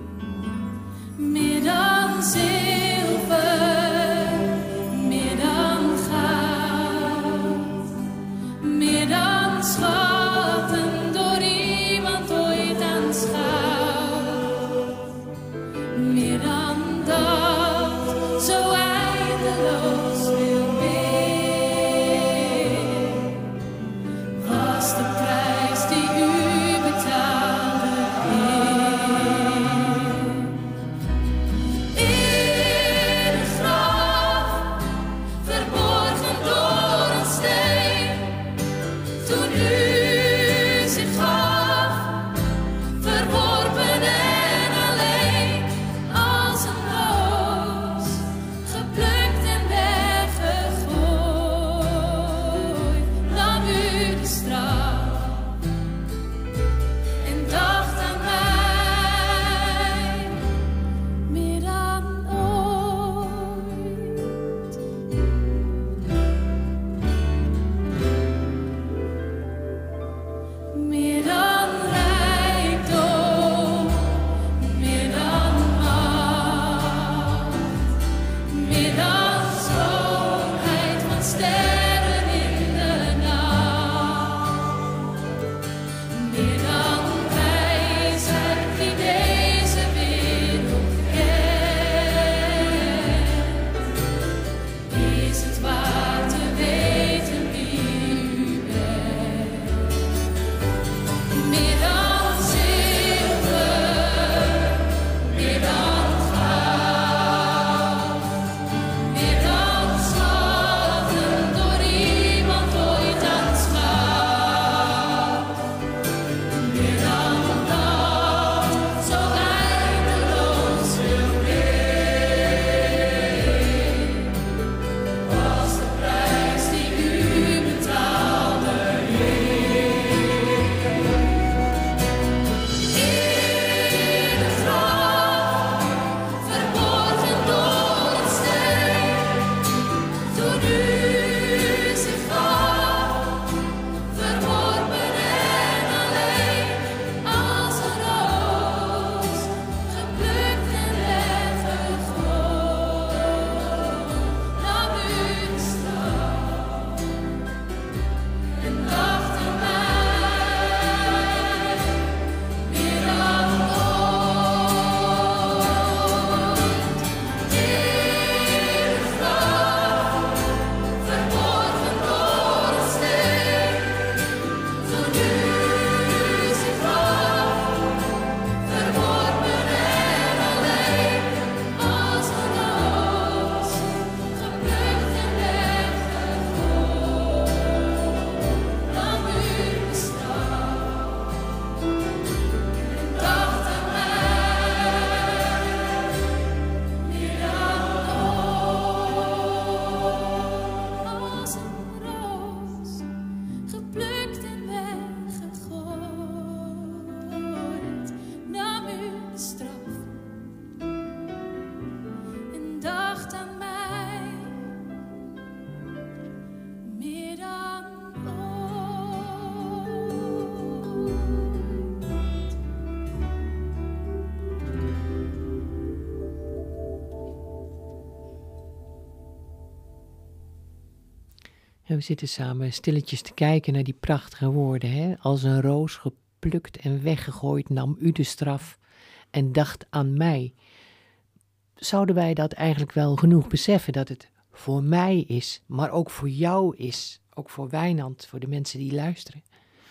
Meer dan zilver, meer dan goud, meer dan schatten door iemand ooit aanschouwd. Meer dan dat, zo eindeloos veel meer, was de prijs die u En we zitten samen stilletjes te kijken naar die prachtige woorden. Hè? Als een roos geplukt en weggegooid nam u de straf en dacht aan mij. Zouden wij dat eigenlijk wel genoeg beseffen, dat het voor mij is, maar ook voor jou is. Ook voor Wijnand, voor de mensen die luisteren.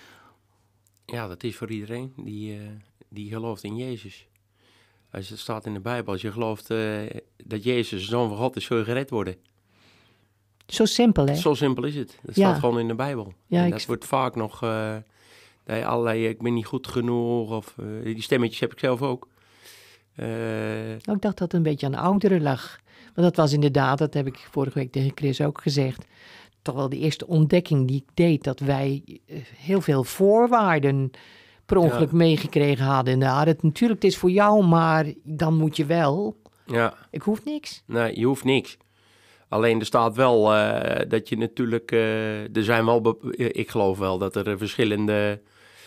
Ja, dat is voor iedereen die gelooft in Jezus. Als het staat in de Bijbel, als je gelooft dat Jezus de Zoon van God is, zul je gered worden. Zo simpel, hè? Zo simpel is het. Dat Ja. staat gewoon in de Bijbel. Ja, En dat wordt vaak nog, dat je allerlei, ik ben niet goed genoeg, of die stemmetjes heb ik zelf ook. Nou, ik dacht dat het een beetje aan ouderen lag. Want dat was inderdaad, dat heb ik vorige week tegen Chris ook gezegd, toch wel de eerste ontdekking die ik deed, dat wij heel veel voorwaarden per ongeluk meegekregen hadden. Nou, natuurlijk, het is voor jou, maar dan moet je wel. Ja, Ik hoef niks. nee, je hoeft niks. Alleen er staat wel dat je natuurlijk, er zijn wel, ik geloof wel dat er verschillende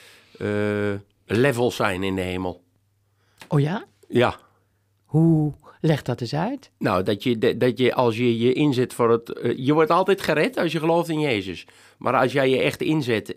levels zijn in de hemel. Oh ja? Ja, Hoe? Leg dat eens uit. nou, dat je als je je inzet voor het, je wordt altijd gered als je gelooft in Jezus. Maar als jij je echt inzet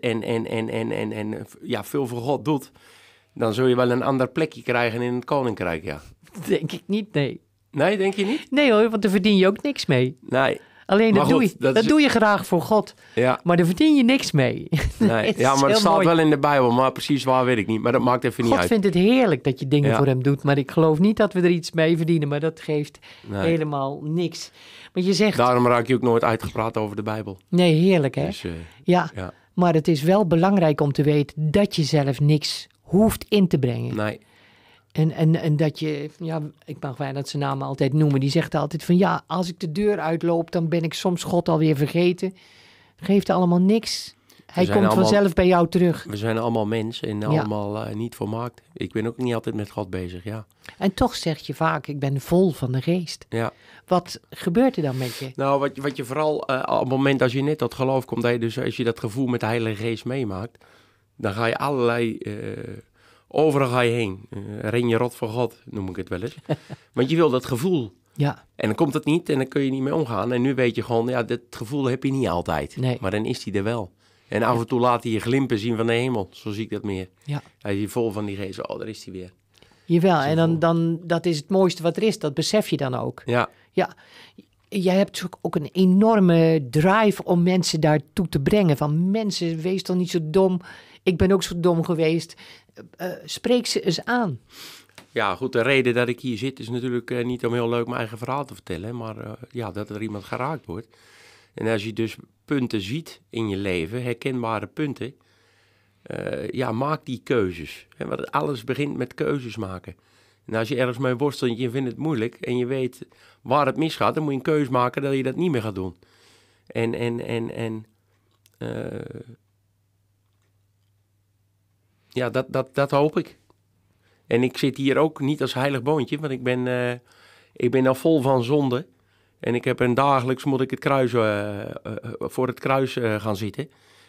en ja, veel voor God doet, dan zul je wel een ander plekje krijgen in het koninkrijk, ja. Denk ik niet, nee. Nee, denk je niet? Nee hoor, want daar verdien je ook niks mee. Nee, Alleen Maar dat, goed, dat is- doe je graag voor God. ja. Maar daar verdien je niks mee. Nee. Het is Ja, maar het heel staat mooi. wel in de Bijbel, maar precies waar weet ik niet. Maar dat maakt even niet God uit. vindt het heerlijk dat je dingen Ja. voor hem doet. Maar ik geloof niet dat we er iets mee verdienen. Maar dat geeft Nee. helemaal niks. Maar je zegt, Daarom raak je ook nooit uitgepraat over de Bijbel. nee, heerlijk hè. Dus, Ja, ja, maar het is wel belangrijk om te weten dat je zelf niks hoeft in te brengen. nee. En dat je, ja, ik mag Wijnand zijn naam altijd noemen. Die zegt altijd van, ja, als ik de deur uitloop, dan ben ik soms God alweer vergeten. Geeft allemaal niks. Hij zijn komt allemaal- vanzelf bij jou terug. We zijn allemaal mensen en allemaal niet volmaakt. Ik ben ook niet altijd met God bezig, ja. En toch zeg je vaak, ik ben vol van de geest. Ja. Wat gebeurt er dan met je? Nou, wat je vooral op het moment als je net tot geloof komt, dat je dus als je dat gevoel met de Heilige Geest meemaakt, dan ga je allerlei, overal ga je heen. Ren je rot voor God, noem ik het wel eens. Want je wil dat gevoel. Ja, En dan komt het niet en dan kun je niet mee omgaan. En nu weet je gewoon, ja, dat gevoel heb je niet altijd. Nee. Maar dan is hij er wel. En af en toe laat hij je glimpen zien van de hemel. Zo zie ik dat meer. ja. Hij is vol van die geest. Oh, daar is hij weer. Jawel, en dan, dat is het mooiste wat er is. Dat besef je dan ook. Ja, Ja, jij hebt ook een enorme drive om mensen daartoe te brengen. Van mensen, wees toch niet zo dom. Ik ben ook zo dom geweest. Spreek ze eens aan. ja, goed. De reden dat ik hier zit is natuurlijk niet om heel leuk mijn eigen verhaal te vertellen. Maar ja, dat er iemand geraakt wordt. En als je dus punten ziet in je leven, herkenbare punten. Ja, maak die keuzes. Hè, want alles begint met keuzes maken. En als je ergens mee worstelt en je vindt het moeilijk en je weet waar het misgaat, dan moet je een keuze maken dat je dat niet meer gaat doen. Ja, dat hoop ik. En ik zit hier ook niet als heilig boontje, want ik ben al vol van zonde. En ik heb dagelijks moet ik het kruis, voor het kruis gaan zitten.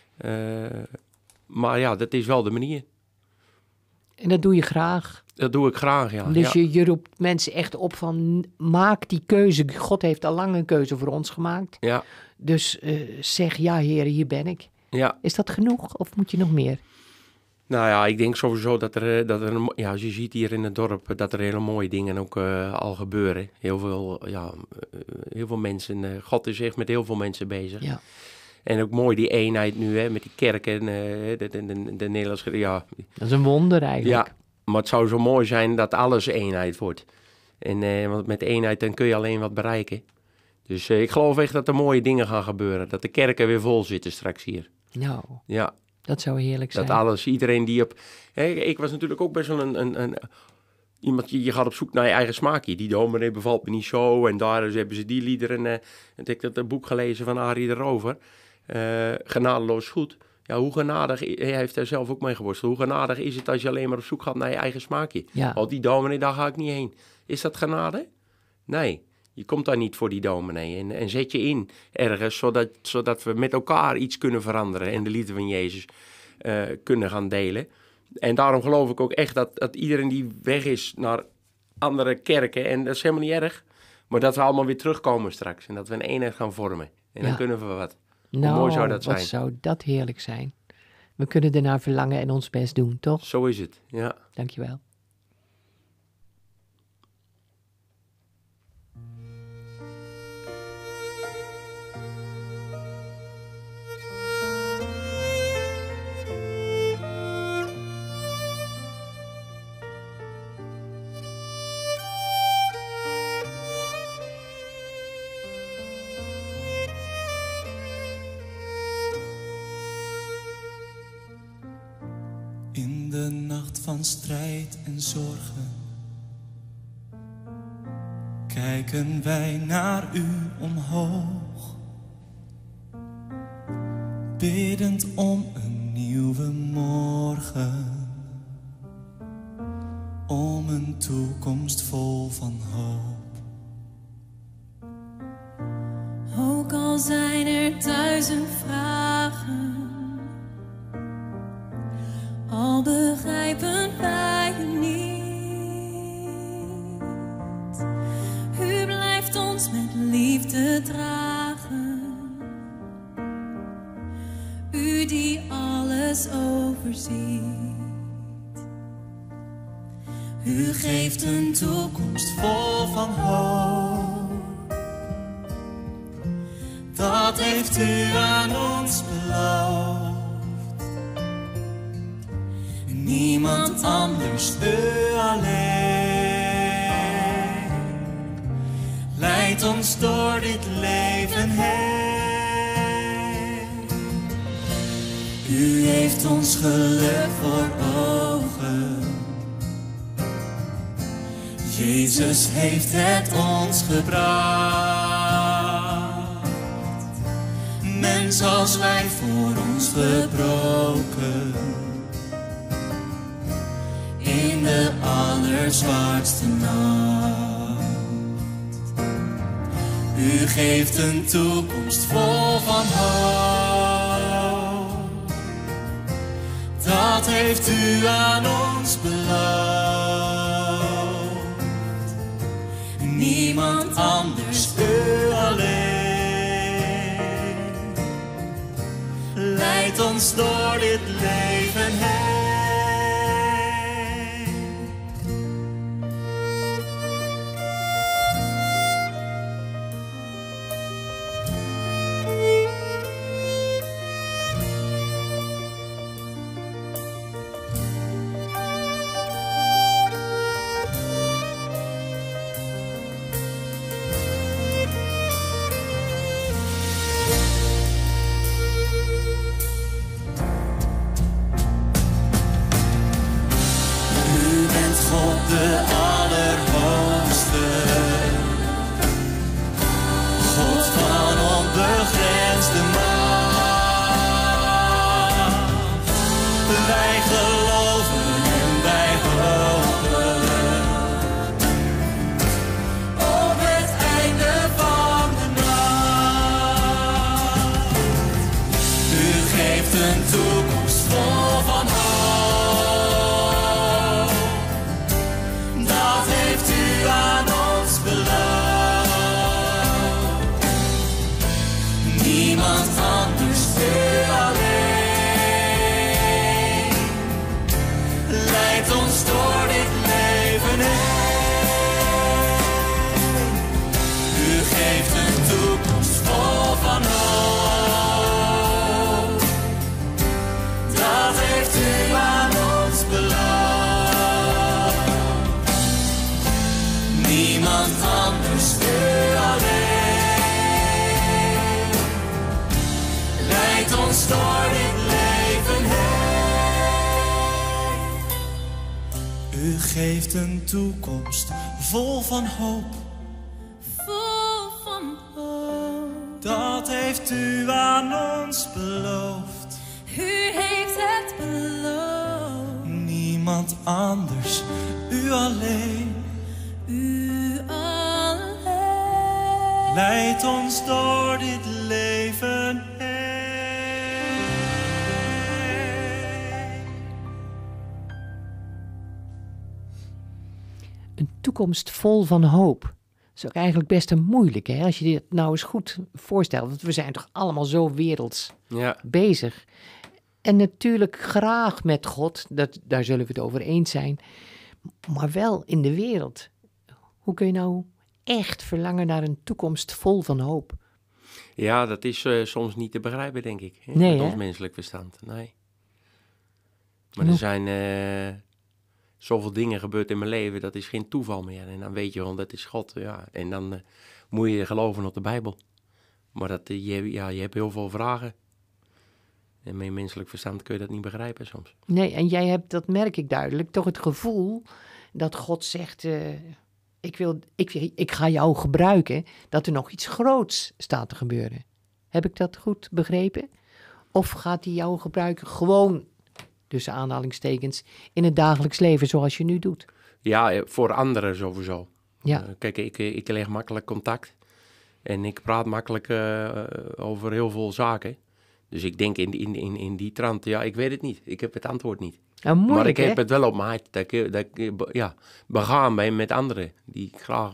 Maar ja, dat is wel de manier. En dat doe je graag. Dat doe ik graag, ja. Dus ja. je roept mensen echt op van maak die keuze. God heeft al lang een keuze voor ons gemaakt. Ja, Dus zeg ja Heer, hier ben ik. ja. Is dat genoeg of moet je nog meer? Nou ja, ik denk sowieso dat ja, als je ziet hier in het dorp, dat er hele mooie dingen ook al gebeuren. Heel veel mensen, God is echt met heel veel mensen bezig. Ja. En ook mooi die eenheid nu, hè, met die kerken, de Nederlandse, ja. Dat is een wonder eigenlijk. Ja, maar het zou zo mooi zijn dat alles eenheid wordt. En want met eenheid dan kun je alleen wat bereiken. Dus ik geloof echt dat er mooie dingen gaan gebeuren. Dat de kerken weer vol zitten straks hier. Nou, Ja, dat zou heerlijk zijn. dat alles, iedereen die op... Hè, ik was natuurlijk ook best wel iemand, je gaat op zoek naar je eigen smaakje. Die dominee bevalt me niet zo. En daar hebben ze die liederen. En ik heb dat boek gelezen van Arie de Rover. Genadeloos goed. Ja, hoe genadig, hij heeft daar zelf ook mee geworsteld. Hoe genadig is het als je alleen maar op zoek gaat naar je eigen smaakje? Ja. Oh, die dominee, daar ga ik niet heen. Is dat genade? Nee, je komt daar niet voor die dominee. En zet je in ergens, zodat we met elkaar iets kunnen veranderen. En de liefde van Jezus kunnen gaan delen. En daarom geloof ik ook echt dat iedereen die weg is naar andere kerken, en dat is helemaal niet erg, maar dat we allemaal weer terugkomen straks. En dat we een eenheid gaan vormen. En Ja. dan kunnen we wat. Nou, mooi zou dat zijn? wat zou dat heerlijk zijn. We kunnen ernaar verlangen en ons best doen, toch? Zo is het, ja. Dankjewel. In de nacht van strijd en zorgen kijken wij naar u omhoog, biddend om een nieuwe morgen, om een toekomst vol van hoop. Ook al zijn er 1000 vragen, al begrijpen wij u niet. U blijft ons met liefde dragen. U die alles overziet. U geeft een toekomst vol van hoop. Dat heeft u aan ons beloofd. Niemand anders, u alleen. Leidt ons door dit leven heen. U heeft ons geluk voor ogen. Jezus heeft het ons gebracht. Mens als wij voor ons gebroken. In de allerzwaarste nacht. U geeft een toekomst vol van hoop. Dat heeft u aan ons beloofd. Niemand anders, u alleen. Leidt ons door dit leven heen. De Allerhoogste, God van onbegrensde macht. Wij geloven en wij hopen op het einde van de nacht. U geeft een toekomst vol van hoop. Aan ons beloofd. Niemand anders, u alleen. Leidt ons door dit leven heen. U geeft een toekomst vol van hoop. Dat heeft u aan ons beloofd. Niemand anders, u alleen. Leidt ons door dit leven heen. U geeft een toekomst vol van hoop. Vol van hoop. Dat heeft u aan ons beloofd. U heeft het beloofd. Niemand anders, u alleen. U alleen. Leidt ons door dit leven heen. Een toekomst vol van hoop. is ook eigenlijk best een moeilijke, hè? Als je dit nou eens goed voorstelt. Want we zijn toch allemaal zo werelds Ja, bezig. En natuurlijk graag met God, daar zullen we het over eens zijn. Maar wel in de wereld. Hoe kun je nou echt verlangen naar een toekomst vol van hoop? ja, dat is soms niet te begrijpen, denk ik. Hè? Nee, met hè? ons menselijk verstand. Nee. Maar En er zijn zoveel dingen gebeurd in mijn leven, dat is geen toeval meer. En dan weet je gewoon, dat is God. Ja. En dan moet je geloven op de Bijbel. Maar je hebt heel veel vragen. En met je menselijk verstand kun je dat niet begrijpen soms. Nee, en jij hebt, dat merk ik duidelijk, toch het gevoel dat God zegt, ik ga jou gebruiken, dat er nog iets groots staat te gebeuren. Heb ik dat goed begrepen? Of gaat hij jou gebruiken gewoon, tussen aanhalingstekens, in het dagelijks leven zoals je nu doet? Ja, voor anderen sowieso. Ja. Kijk, ik leg makkelijk contact. En ik praat makkelijk over heel veel zaken. Dus ik denk in die trant, ja, ik weet het niet. Ik heb het antwoord niet. Nou, moeilijk, Maar ik heb hè? het wel op mijn hart. Dat ik begaan ben met anderen. Die ik graag,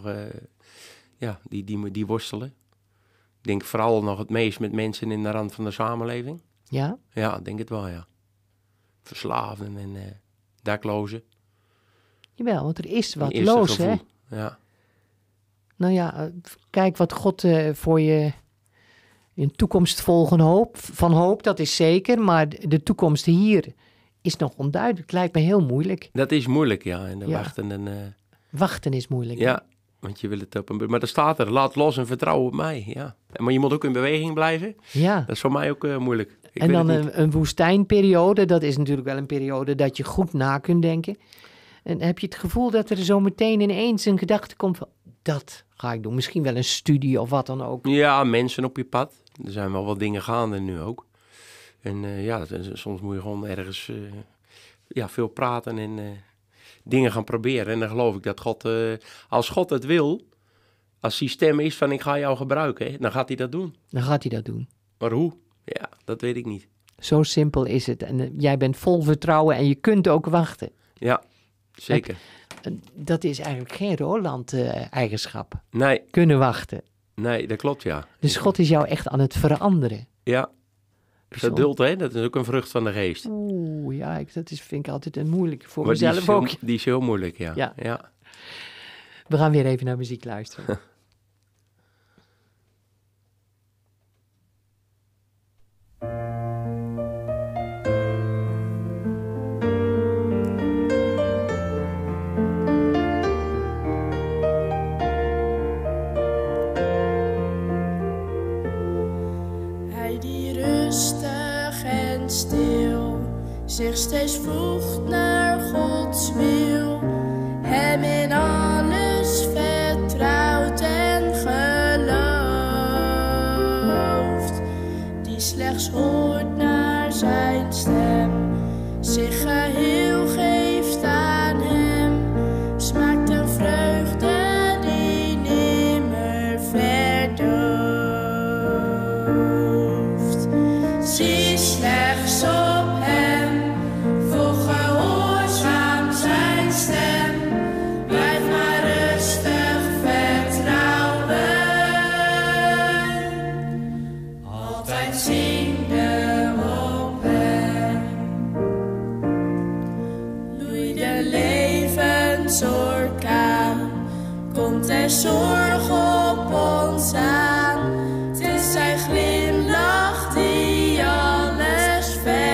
die worstelen. Ik denk vooral nog het meest met mensen in de rand van de samenleving. Ja? Ja, ik denk het wel, ja. Verslaafden en daklozen. Jawel, want er is wat Mijn eerste los, hè? gevoel. Ja. Nou ja, kijk wat God voor je een toekomst vol van hoop, dat is zeker. Maar de toekomst hier is nog onduidelijk. Lijkt me heel moeilijk. Dat is moeilijk, ja. En dan Ja. wachten en... Wachten is moeilijk. ja, want je wil het op een... Maar er staat er, laat los en vertrouw op mij, ja. Maar je moet ook in beweging blijven. Ja. Dat is voor mij ook moeilijk. Ik En weet dan het niet. een woestijnperiode, dat is natuurlijk wel een periode dat je goed na kunt denken. En heb je het gevoel dat er zo meteen ineens een gedachte komt van, dat ga ik doen. Misschien wel een studie of wat dan ook. Ja, mensen op je pad. Er zijn wel wat dingen gaande nu ook. En soms moet je gewoon ergens veel praten en dingen gaan proberen. En dan geloof ik dat God, als God het wil, als systeem is van ik ga jou gebruiken, hè, dan gaat hij dat doen. Dan gaat hij dat doen. Maar hoe? Ja, dat weet ik niet. Zo simpel is het. En jij bent vol vertrouwen en je kunt ook wachten. Ja, zeker. En dat is eigenlijk geen Roland-eigenschap. Nee, Kunnen wachten. dat klopt, ja. Dus God is jou echt aan het veranderen. Ja, geduld, hè, dat is ook een vrucht van de geest. Oeh, ja, vind ik altijd een moeilijke voor Maar mezelf ook. die is heel moeilijk, ja. Ja. We gaan weer even naar muziek luisteren. Hij die rustig en stil zich steeds voegt naar Gods wil, hem in alles vertrouwt en gelooft, die slechts hoort naar zijn stem, zich geheel geeft aan hem, smaakt een vreugde die nimmer verdooft. Zie slechts op hem, volg gehoorzaam zijn stem, blijf maar rustig vertrouwen, altijd ziende op hem. Loeit de levensorkaan, komt er zorg op ons aan, het is zijn glimlach die alles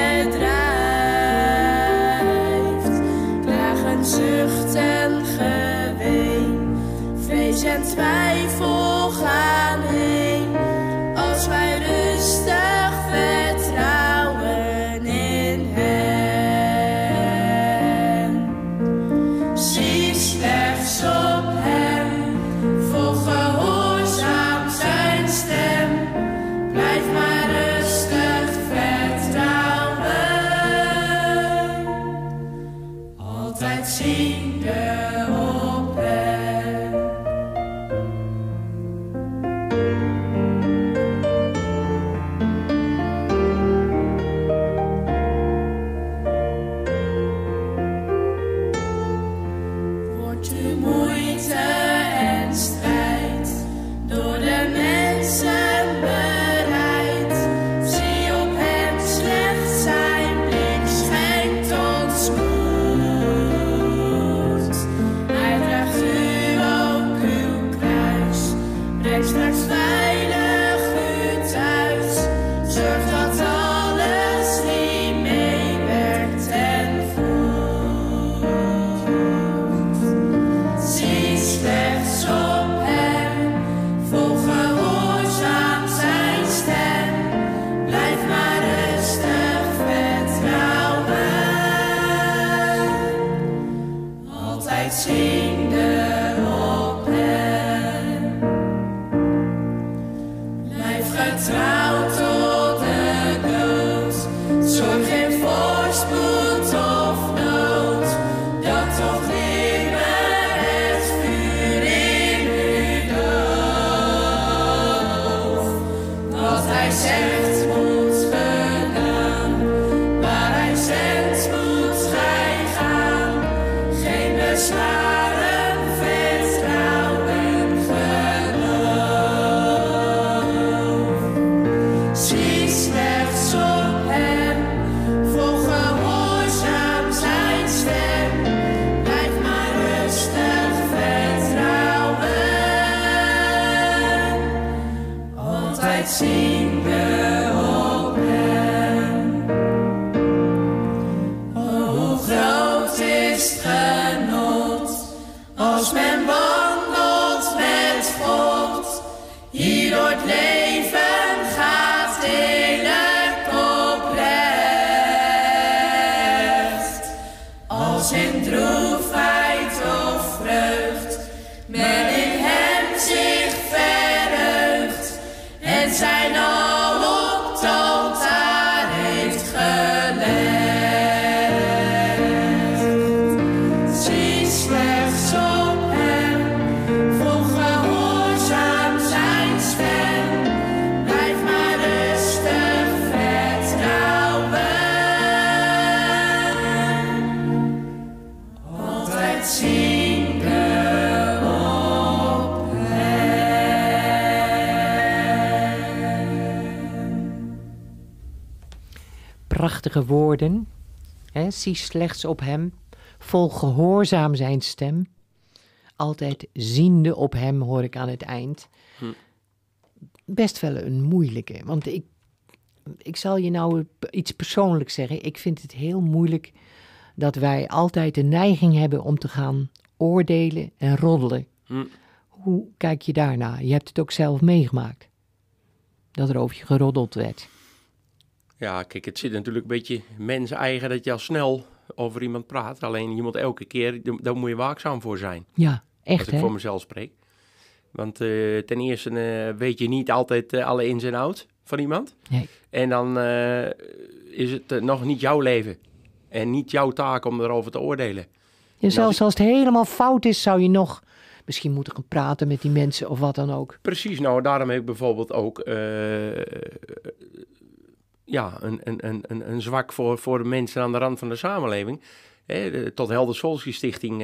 verdrijft. Klagen, zucht en geween, vrees en twijfel gaan heen, als wij rustig vertrouwen in hem. Zie slechts op hem, getrouw tot de dood. Zorg geen voorspoed of nood, dat toch nimmer het vuur in u dooft. Wat hij zegt moet gedaan, waar hij zendt moet gij gaan. Geen bezwaren, vertrouw en geloof. Zie slechts op hem, volg gehoorzaam zijn stem. Blijf maar rustig vertrouwen. Altijd zien we op hem. Hoe groot is het genot als men wandelt met God. Hier door het leven gaat eerlijk oprecht. Als in droefheid of vreugd men in hem zich verheugt en zijn al op het altaar heeft gelegd. Zie slechts op hem, volg gehoorzaam zijn stem. Blijf maar rustig vertrouwen. Altijd zien we op hem. Prachtige woorden. Hè? Zie slechts op hem. Volg gehoorzaam zijn stem. Altijd ziende op hem, hoor ik aan het eind. Best wel een moeilijke. Want ik zal je nou iets persoonlijks zeggen. Ik vind het heel moeilijk dat wij altijd de neiging hebben om te gaan oordelen en roddelen. Hoe kijk je daarna? Je hebt het ook zelf meegemaakt. Dat er over je geroddeld werd. Ja, kijk, het zit natuurlijk een beetje mens-eigen dat je al snel over iemand praat. Alleen je moet elke keer, daar moet je waakzaam voor zijn. Ja, echt Als ik hè? voor mezelf spreek. Want ten eerste weet je niet altijd alle ins en outs van iemand. Nee. En dan is het nog niet jouw leven. En niet jouw taak om erover te oordelen. Ja, zelfs als het helemaal fout is, zou je nog misschien moeten gaan praten met die mensen of wat dan ook. Precies, nou daarom heb ik bijvoorbeeld ook een zwak voor de mensen aan de rand van de samenleving. De Tot Helder Solski Stichting,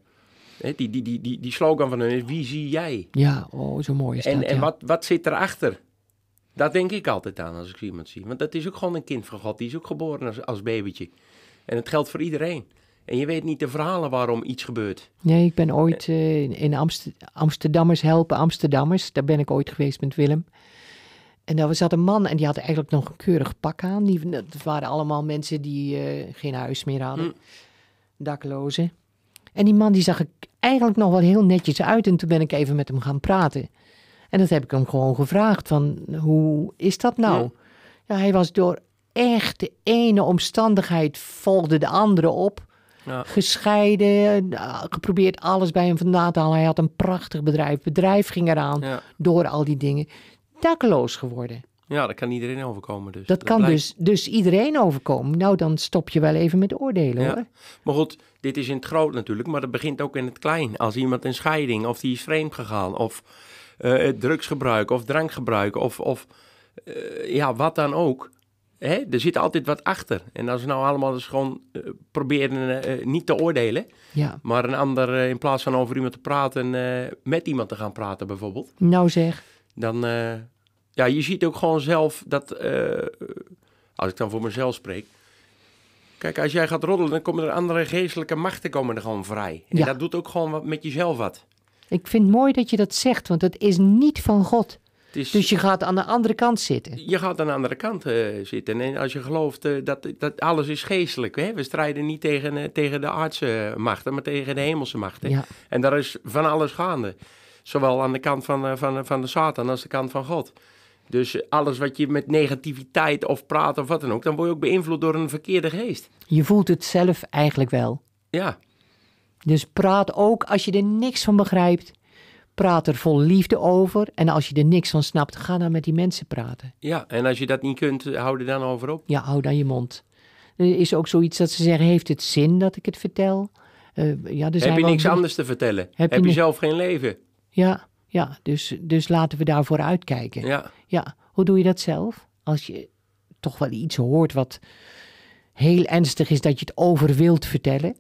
die slogan van hun is, wie zie jij? Ja, oh, zo mooi is dat. En ja. wat zit erachter? Dat denk ik altijd aan als ik iemand zie. Want dat is ook gewoon een kind van God. Die is ook geboren als babytje. En het geldt voor iedereen. En je weet niet de verhalen waarom iets gebeurt. Nee, ik ben ooit in Amsterdammers helpen Amsterdammers. Daar ben ik ooit geweest met Willem. En daar zat een man en die had eigenlijk nog een keurig pak aan. Dat waren allemaal mensen die geen huis meer hadden. Daklozen. En die man die zag er eigenlijk nog wel heel netjes uit. En toen ben ik even met hem gaan praten. En dat heb ik hem gewoon gevraagd van, hoe is dat nou? Ja, hij was door echt de ene omstandigheid volgde de andere op. Ja. Gescheiden, geprobeerd alles bij hem vandaan te halen. Hij had een prachtig bedrijf. Bedrijf ging eraan door al die dingen. Dakloos geworden. Ja, dat kan iedereen overkomen. Dus. Dat kan blijkt. dus iedereen overkomen. Nou, dan stop je wel even met oordelen, Ja. hoor. Maar goed, dit is in het groot natuurlijk, maar dat begint ook in het klein. Als iemand een scheiding, of die is vreemd gegaan, of drugsgebruik, of drankgebruik, of wat dan ook. Er zit altijd wat achter. En als we nou allemaal dus gewoon proberen niet te oordelen, Ja, maar een ander, in plaats van over iemand te praten, met iemand te gaan praten bijvoorbeeld, nou zeg. dan, je ziet ook gewoon zelf dat, als ik dan voor mezelf spreek, kijk, als jij gaat roddelen, dan komen er andere geestelijke machten komen er gewoon vrij. En Ja. dat doet ook gewoon wat met jezelf wat. Ik vind het mooi dat je dat zegt, want het is niet van God. Het is, Dus je gaat aan de andere kant zitten. je gaat aan de andere kant zitten. En als je gelooft dat alles is geestelijk. Hè? We strijden niet tegen de aardse machten, maar tegen de hemelse machten. Ja. En daar is van alles gaande. Zowel aan de kant van de Satan als de kant van God. Dus alles wat je met negativiteit of praat of wat dan ook, dan word je ook beïnvloed door een verkeerde geest. Je voelt het zelf eigenlijk wel. Ja, Dus praat ook, als je er niks van begrijpt, praat er vol liefde over. En als je er niks van snapt, ga dan met die mensen praten. Ja, en als je dat niet kunt, hou er dan over op. Ja, hou dan je mond. Er is ook zoiets dat ze zeggen, heeft het zin dat ik het vertel? Ja, er zijn Heb je wel niks anders te vertellen? Heb Heb je je ni- zelf geen leven? Ja, dus laten we daarvoor uitkijken. Ja. Ja, hoe doe je dat zelf? Als je toch wel iets hoort wat heel ernstig is, dat je het over wilt vertellen.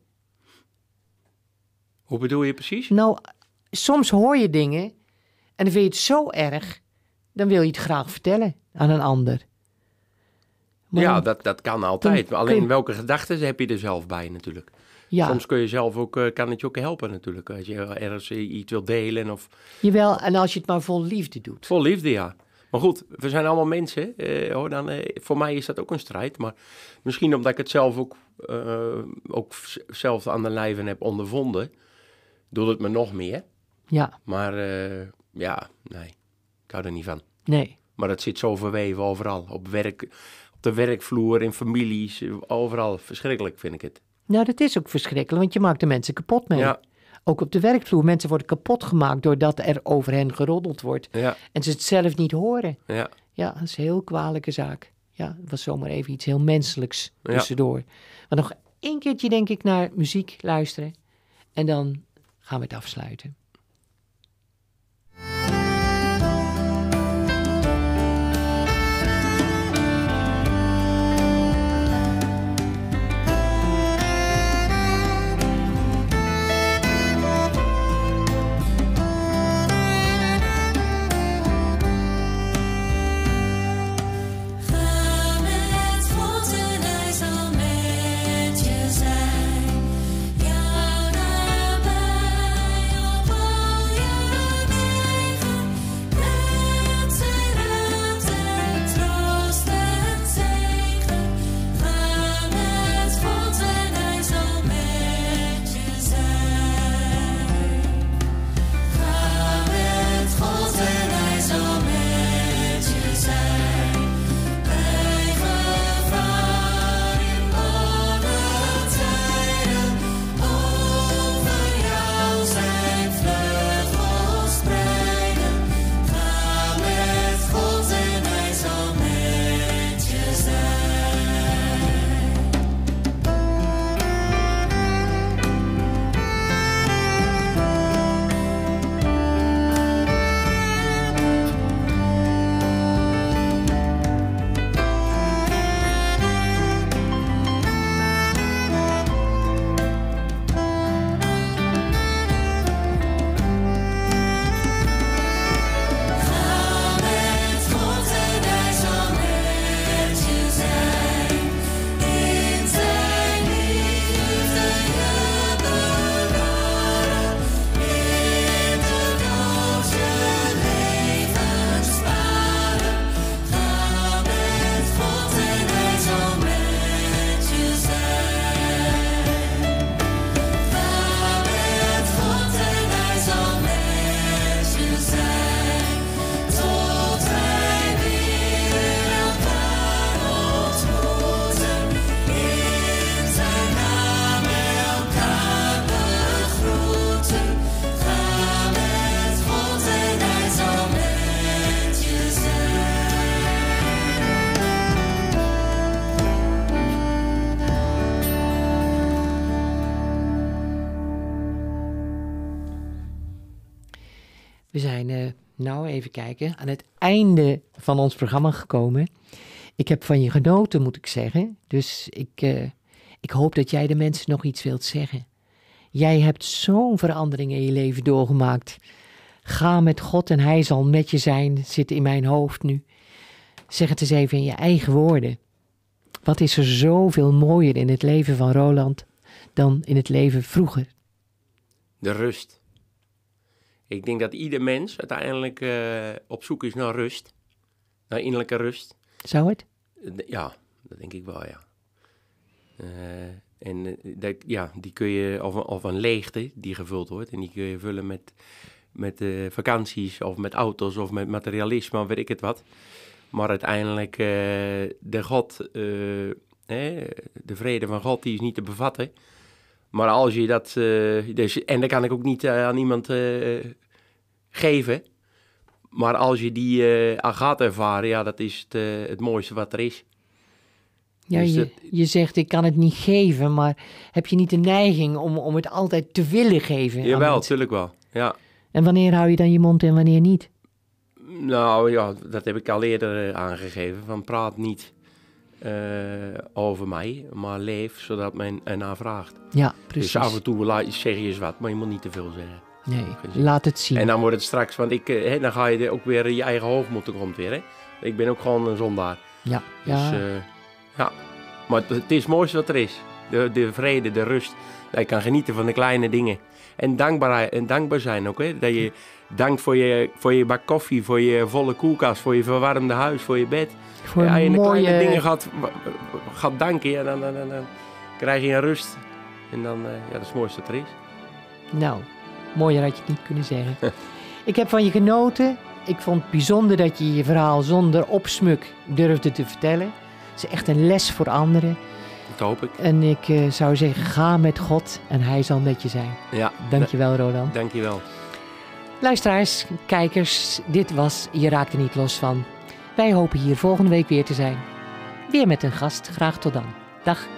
Hoe bedoel je precies? Nou, soms hoor je dingen en dan vind je het zo erg, dan wil je het graag vertellen aan een ander. Maar Ja, dan- dat kan altijd. dan Alleen kun je- welke gedachten heb je er zelf bij natuurlijk? ja, Soms kun je zelf ook, kan het je ook helpen natuurlijk. Als je ergens iets wilt delen of jawel, en als je het maar vol liefde doet. vol liefde, ja. Maar goed, we zijn allemaal mensen. Voor mij is dat ook een strijd. Maar misschien omdat ik het zelf ook zelf aan de lijve heb ondervonden, doet het me nog meer. Ja, Maar ja, nee, ik hou er niet van. nee. Maar het zit zo verweven overal. Op de werkvloer, in families, overal. Verschrikkelijk vind ik het. Nou, dat is ook verschrikkelijk, want je maakt de mensen kapot mee. Ja, Ook op de werkvloer. Mensen worden kapot gemaakt doordat er over hen geroddeld wordt. ja, En ze het zelf niet horen. ja. Ja, dat is een heel kwalijke zaak. Ja, het was zomaar even iets heel menselijks Ja. tussendoor. Maar nog één keertje denk ik naar muziek luisteren. En dan gaan we het afsluiten. Ga met God en hij zal met je zijn. Jou nabij op al je wegen. Met zijn raad en troost en zegen. Ga met God en hij zal met je zijn. Ga met God en hij zal met je zijn. Bij gevaar in alle tijden, over jou zijn vleugels spreiden. Ga met God en hij zal met je zijn. Ga met God en hij zal met je zijn. In zijn liefde je bewaren. In de dood je leven sparen. Ga met God en hij zal met je zijn. Ga met God en hij zal met je zijn. Tot wij weer elkaar ontmoeten. In zijn naam elkaar begroeten. Ga met God en hij zal met je zijn. We zijn, nou even kijken, aan het einde van ons programma gekomen. Ik heb van je genoten, moet ik zeggen. Dus ik hoop dat jij de mensen nog iets wilt zeggen. Jij hebt zo'n verandering in je leven doorgemaakt. Ga met God en hij zal met je zijn, zit in mijn hoofd nu. Zeg het eens even in je eigen woorden. Wat is er zoveel mooier in het leven van Roland dan in het leven vroeger? De rust. Ik denk dat ieder mens uiteindelijk op zoek is naar rust. Naar innerlijke rust. Zou het? Ja, dat denk ik wel, ja. Die kun je, of een leegte die gevuld wordt. En die kun je vullen met vakanties of met auto's of met materialisme of weet ik het wat. Maar uiteindelijk de God, de vrede van God, die is niet te bevatten. Maar als je dat... en dat kan ik ook niet aan iemand geven. Maar als je die gaat ervaren, ja, dat is het mooiste wat er is. Ja, Dus je zegt ik kan het niet geven, maar heb je niet de neiging om het altijd te willen geven? aan Jawel, mensen? natuurlijk wel. Ja. En wanneer hou je dan je mond en wanneer niet? Nou ja, dat heb ik al eerder aangegeven. Van praat niet over mij, maar leef zodat men ernaar vraagt. Ja, precies. Dus af en toe zeg je eens wat, maar je moet niet te veel zeggen. Nee, laat het zien. En dan wordt het straks, want dan ga je ook weer je eigen hoofdmoed komt weer. Hè? Ik ben ook gewoon een zondaar. Ja, Dus ja, maar het is het mooiste wat er is. De vrede, de rust. Dat je kan genieten van de kleine dingen. En dankbaar zijn ook. Hè? Dat je dankt voor je bak koffie, voor je volle koelkast, voor je verwarmde huis, voor je bed. voor Ja, en de mooie... kleine dingen gaat danken, ja, dan krijg je een rust. En dan, ja, dat is het mooiste wat er is. Nou, mooier had je het niet kunnen zeggen. Ik heb van je genoten. Ik vond het bijzonder dat je je verhaal zonder opsmuk durfde te vertellen. Het is echt een les voor anderen. Dat hoop ik. En ik zou zeggen, ga met God en hij zal met je zijn. Ja, Dankjewel, Roland. dankjewel. Luisteraars, kijkers, dit was Je raakt er niet los van. Wij hopen hier volgende week weer te zijn. Weer met een gast. Graag tot dan. Dag.